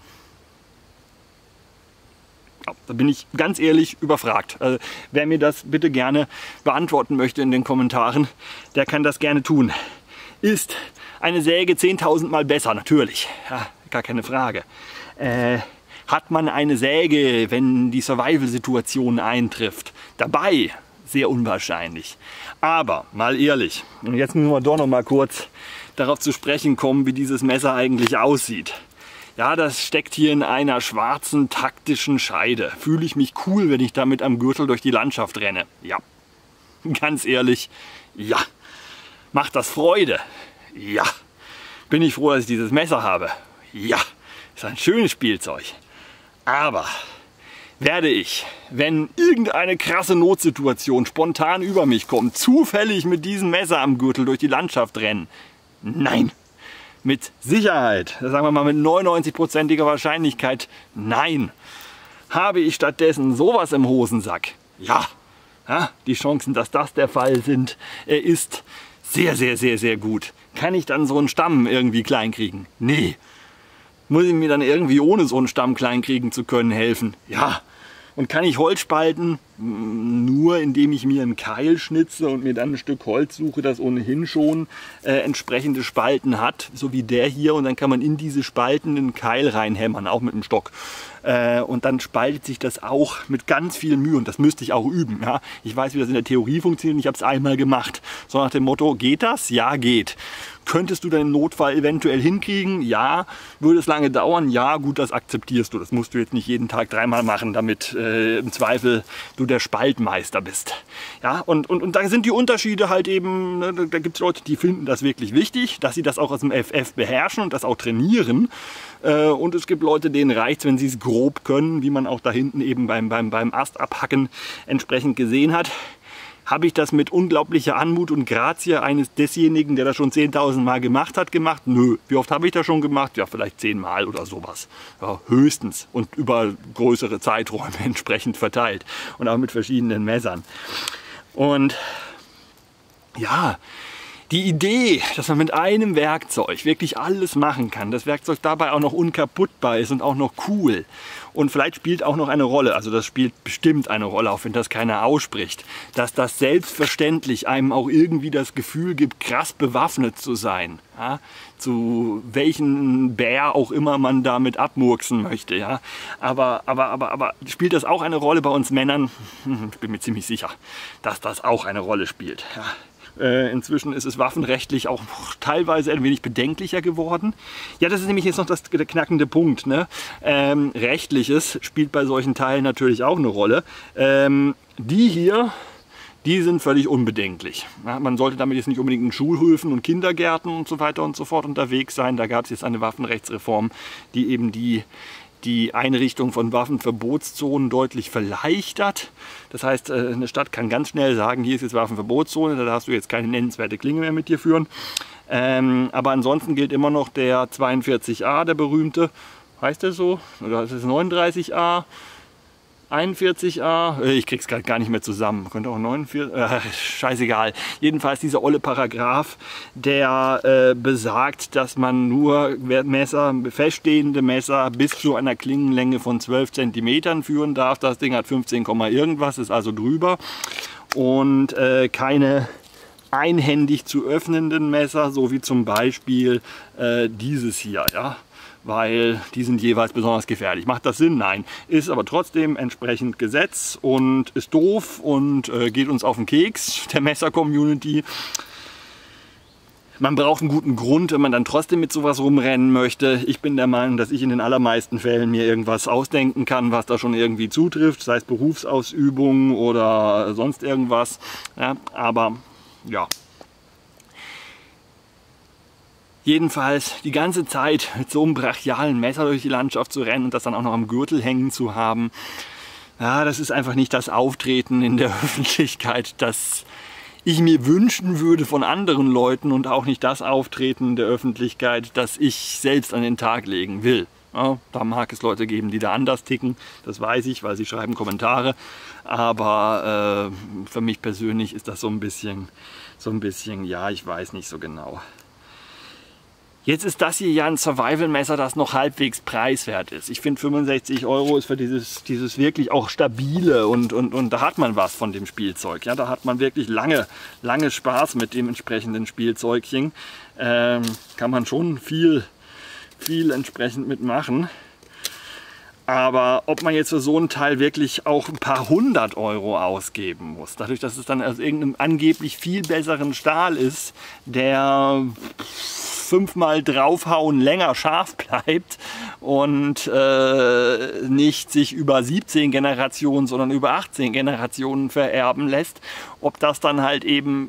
ja, da bin ich ganz ehrlich überfragt. Also, wer mir das bitte gerne beantworten möchte in den Kommentaren, der kann das gerne tun. Ist eine Säge 10.000 Mal besser? Natürlich, ja, gar keine Frage. Hat man eine Säge, wenn die Survival-Situation eintrifft? Dabei? Sehr unwahrscheinlich. Aber, mal ehrlich, und jetzt müssen wir doch noch mal kurz darauf zu sprechen kommen, wie dieses Messer eigentlich aussieht. Ja, das steckt hier in einer schwarzen taktischen Scheide. Fühle ich mich cool, wenn ich damit am Gürtel durch die Landschaft renne? Ja. Ganz ehrlich, ja. Macht das Freude? Ja. Bin ich froh, dass ich dieses Messer habe? Ja. Ist ein schönes Spielzeug. Aber werde ich, wenn irgendeine krasse Notsituation spontan über mich kommt, zufällig mit diesem Messer am Gürtel durch die Landschaft rennen? Nein. Mit Sicherheit, sagen wir mal mit 99%iger Wahrscheinlichkeit, nein. Habe ich stattdessen sowas im Hosensack? Ja. Ja, die Chancen, dass das der Fall ist sehr, sehr, sehr, sehr gut. Kann ich dann so einen Stamm irgendwie klein kriegen? Nee. Muss ich mir dann irgendwie ohne so einen Stamm klein kriegen zu können helfen? Ja. Und kann ich Holz spalten? Nur indem ich mir einen Keil schnitze und mir dann ein Stück Holz suche, das ohnehin schon entsprechende Spalten hat, so wie der hier. Und dann kann man in diese Spalten einen Keil reinhämmern, auch mit einem Stock. Und dann spaltet sich das auch mit ganz viel Mühe. Und das müsste ich auch üben. Ja? Ich weiß, wie das in der Theorie funktioniert und ich habe es einmal gemacht. So nach dem Motto, geht das? Ja, geht. Könntest du deinen Notfall eventuell hinkriegen? Ja. Würde es lange dauern? Ja, gut, das akzeptierst du. Das musst du jetzt nicht jeden Tag 3-mal machen, damit im Zweifel du der Spaltmeister bist. Ja, und da sind die Unterschiede halt eben, ne, da gibt es Leute, die finden das wirklich wichtig, dass sie das auch aus dem FF beherrschen und das auch trainieren. Und es gibt Leute, denen reicht es, wenn sie es grob können, wie man auch da hinten eben beim Ast abhacken entsprechend gesehen hat. Habe ich das mit unglaublicher Anmut und Grazie eines desjenigen, der das schon 10.000 Mal gemacht hat, gemacht? Nö. Wie oft habe ich das schon gemacht? Ja, vielleicht 10 Mal oder sowas. Ja, höchstens. Und über größere Zeiträume entsprechend verteilt. Und auch mit verschiedenen Messern. Und ja, die Idee, dass man mit einem Werkzeug wirklich alles machen kann, das Werkzeug dabei auch noch unkaputtbar ist und auch noch cool und vielleicht spielt auch noch eine Rolle, also das spielt bestimmt eine Rolle, auch wenn das keiner ausspricht, dass das selbstverständlich einem auch irgendwie das Gefühl gibt, krass bewaffnet zu sein, ja? Zu welchen Bär auch immer man damit abmurksen möchte, ja? Aber spielt das auch eine Rolle bei uns Männern? Ich bin mir ziemlich sicher, dass das auch eine Rolle spielt. Ja? Inzwischen ist es waffenrechtlich auch teilweise ein wenig bedenklicher geworden. Ja, das ist nämlich jetzt noch der knackende Punkt. Ne? Rechtliches spielt bei solchen Teilen natürlich auch eine Rolle. Die hier, die sind völlig unbedenklich. Ja, man sollte damit jetzt nicht unbedingt in Schulhöfen und Kindergärten und so weiter und so fort unterwegs sein. Da gab es jetzt eine Waffenrechtsreform, die eben die Einrichtung von Waffenverbotszonen deutlich verleichtert. Das heißt, eine Stadt kann ganz schnell sagen, hier ist jetzt Waffenverbotszone, da darfst du jetzt keine nennenswerte Klinge mehr mit dir führen. Aber ansonsten gilt immer noch der 42a, der berühmte, heißt der so? Oder ist es 39a? 41a, ich krieg's gerade gar nicht mehr zusammen, könnte auch 49, scheißegal. Jedenfalls dieser olle Paragraph, der besagt, dass man nur Messer, feststehende Messer bis zu einer Klingenlänge von 12 cm führen darf. Das Ding hat 15, irgendwas, ist also drüber. Und keine einhändig zu öffnenden Messer, so wie zum Beispiel dieses hier, ja. Weil die sind jeweils besonders gefährlich. Macht das Sinn? Nein. Ist aber trotzdem entsprechend Gesetz und ist doof und geht uns auf den Keks, der Messer-Community. Man braucht einen guten Grund, wenn man dann trotzdem mit sowas rumrennen möchte. Ich bin der Meinung, dass ich in den allermeisten Fällen mir irgendwas ausdenken kann, was da schon irgendwie zutrifft, sei es Berufsausübung oder sonst irgendwas. Ja, aber ja. Jedenfalls die ganze Zeit mit so einem brachialen Messer durch die Landschaft zu rennen und das dann auch noch am Gürtel hängen zu haben, ja, das ist einfach nicht das Auftreten in der Öffentlichkeit, das ich mir wünschen würde von anderen Leuten und auch nicht das Auftreten der Öffentlichkeit, das ich selbst an den Tag legen will. Ja, da mag es Leute geben, die da anders ticken, das weiß ich, weil sie schreiben Kommentare, aber für mich persönlich ist das so ein bisschen, ja, ich weiß nicht so genau. Jetzt ist das hier ja ein Survival-Messer, das noch halbwegs preiswert ist. Ich finde 65 € ist für dieses wirklich auch stabile und da hat man was von dem Spielzeug. Ja, da hat man wirklich lange Spaß mit dem entsprechenden Spielzeugchen. Kann man schon viel entsprechend mitmachen. Aber ob man jetzt für so ein Teil wirklich auch ein paar 100 € ausgeben muss, dadurch, dass es dann aus irgendeinem angeblich viel besseren Stahl ist, der 5-mal draufhauen länger scharf bleibt und nicht sich über 17 Generationen, sondern über 18 Generationen vererben lässt, ob das dann halt eben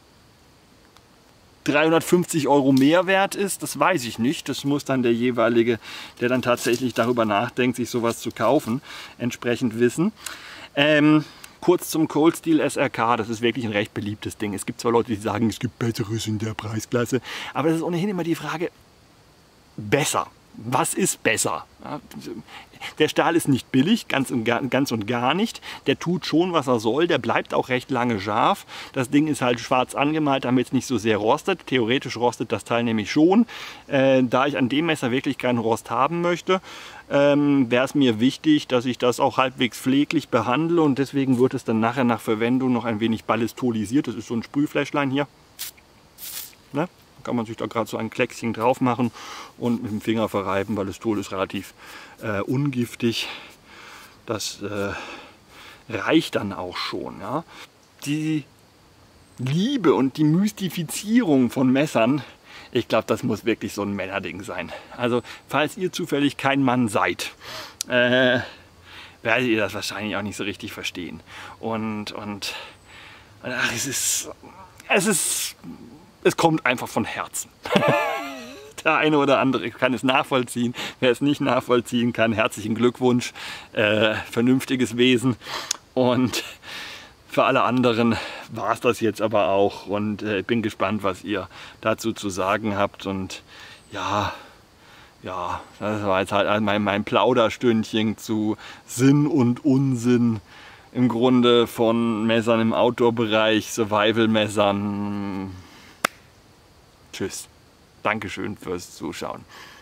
350 € mehr wert ist, das weiß ich nicht. Das muss dann der jeweilige, der dann tatsächlich darüber nachdenkt, sich sowas zu kaufen, entsprechend wissen. Kurz zum Cold Steel SRK, das ist wirklich ein recht beliebtes Ding. Es gibt zwar Leute, die sagen, es gibt Besseres in der Preisklasse, aber das ist ohnehin immer die Frage, besser. Was ist besser? Ja, der Stahl ist nicht billig, ganz und gar nicht. Der tut schon, was er soll. Der bleibt auch recht lange scharf. Das Ding ist halt schwarz angemalt, damit es nicht so sehr rostet. Theoretisch rostet das Teil nämlich schon. Da ich an dem Messer wirklich keinen Rost haben möchte, wäre es mir wichtig, dass ich das auch halbwegs pfleglich behandle. Und deswegen wird es dann nachher nach Verwendung noch ein wenig ballistolisiert. Das ist so ein Sprühfläschlein hier. Ne? Kann man sich da gerade so ein Kleckschen drauf machen und mit dem Finger verreiben, weil Ballistol ist relativ ungiftig. Das reicht dann auch schon. Ja? Die Liebe und die Mystifizierung von Messern, ich glaube, das muss wirklich so ein Männerding sein. Also falls ihr zufällig kein Mann seid, werdet ihr das wahrscheinlich auch nicht so richtig verstehen. Und ach, es kommt einfach von Herzen. Der eine oder andere kann es nachvollziehen. Wer es nicht nachvollziehen kann, herzlichen Glückwunsch. Vernünftiges Wesen. Und für alle anderen war es das jetzt aber auch. Und ich bin gespannt, was ihr dazu zu sagen habt. Und ja, das war jetzt halt mein Plauderstündchen zu Sinn und Unsinn im Grunde von Messern im Outdoor-Bereich, Survival-Messern. Tschüss. Dankeschön fürs Zuschauen.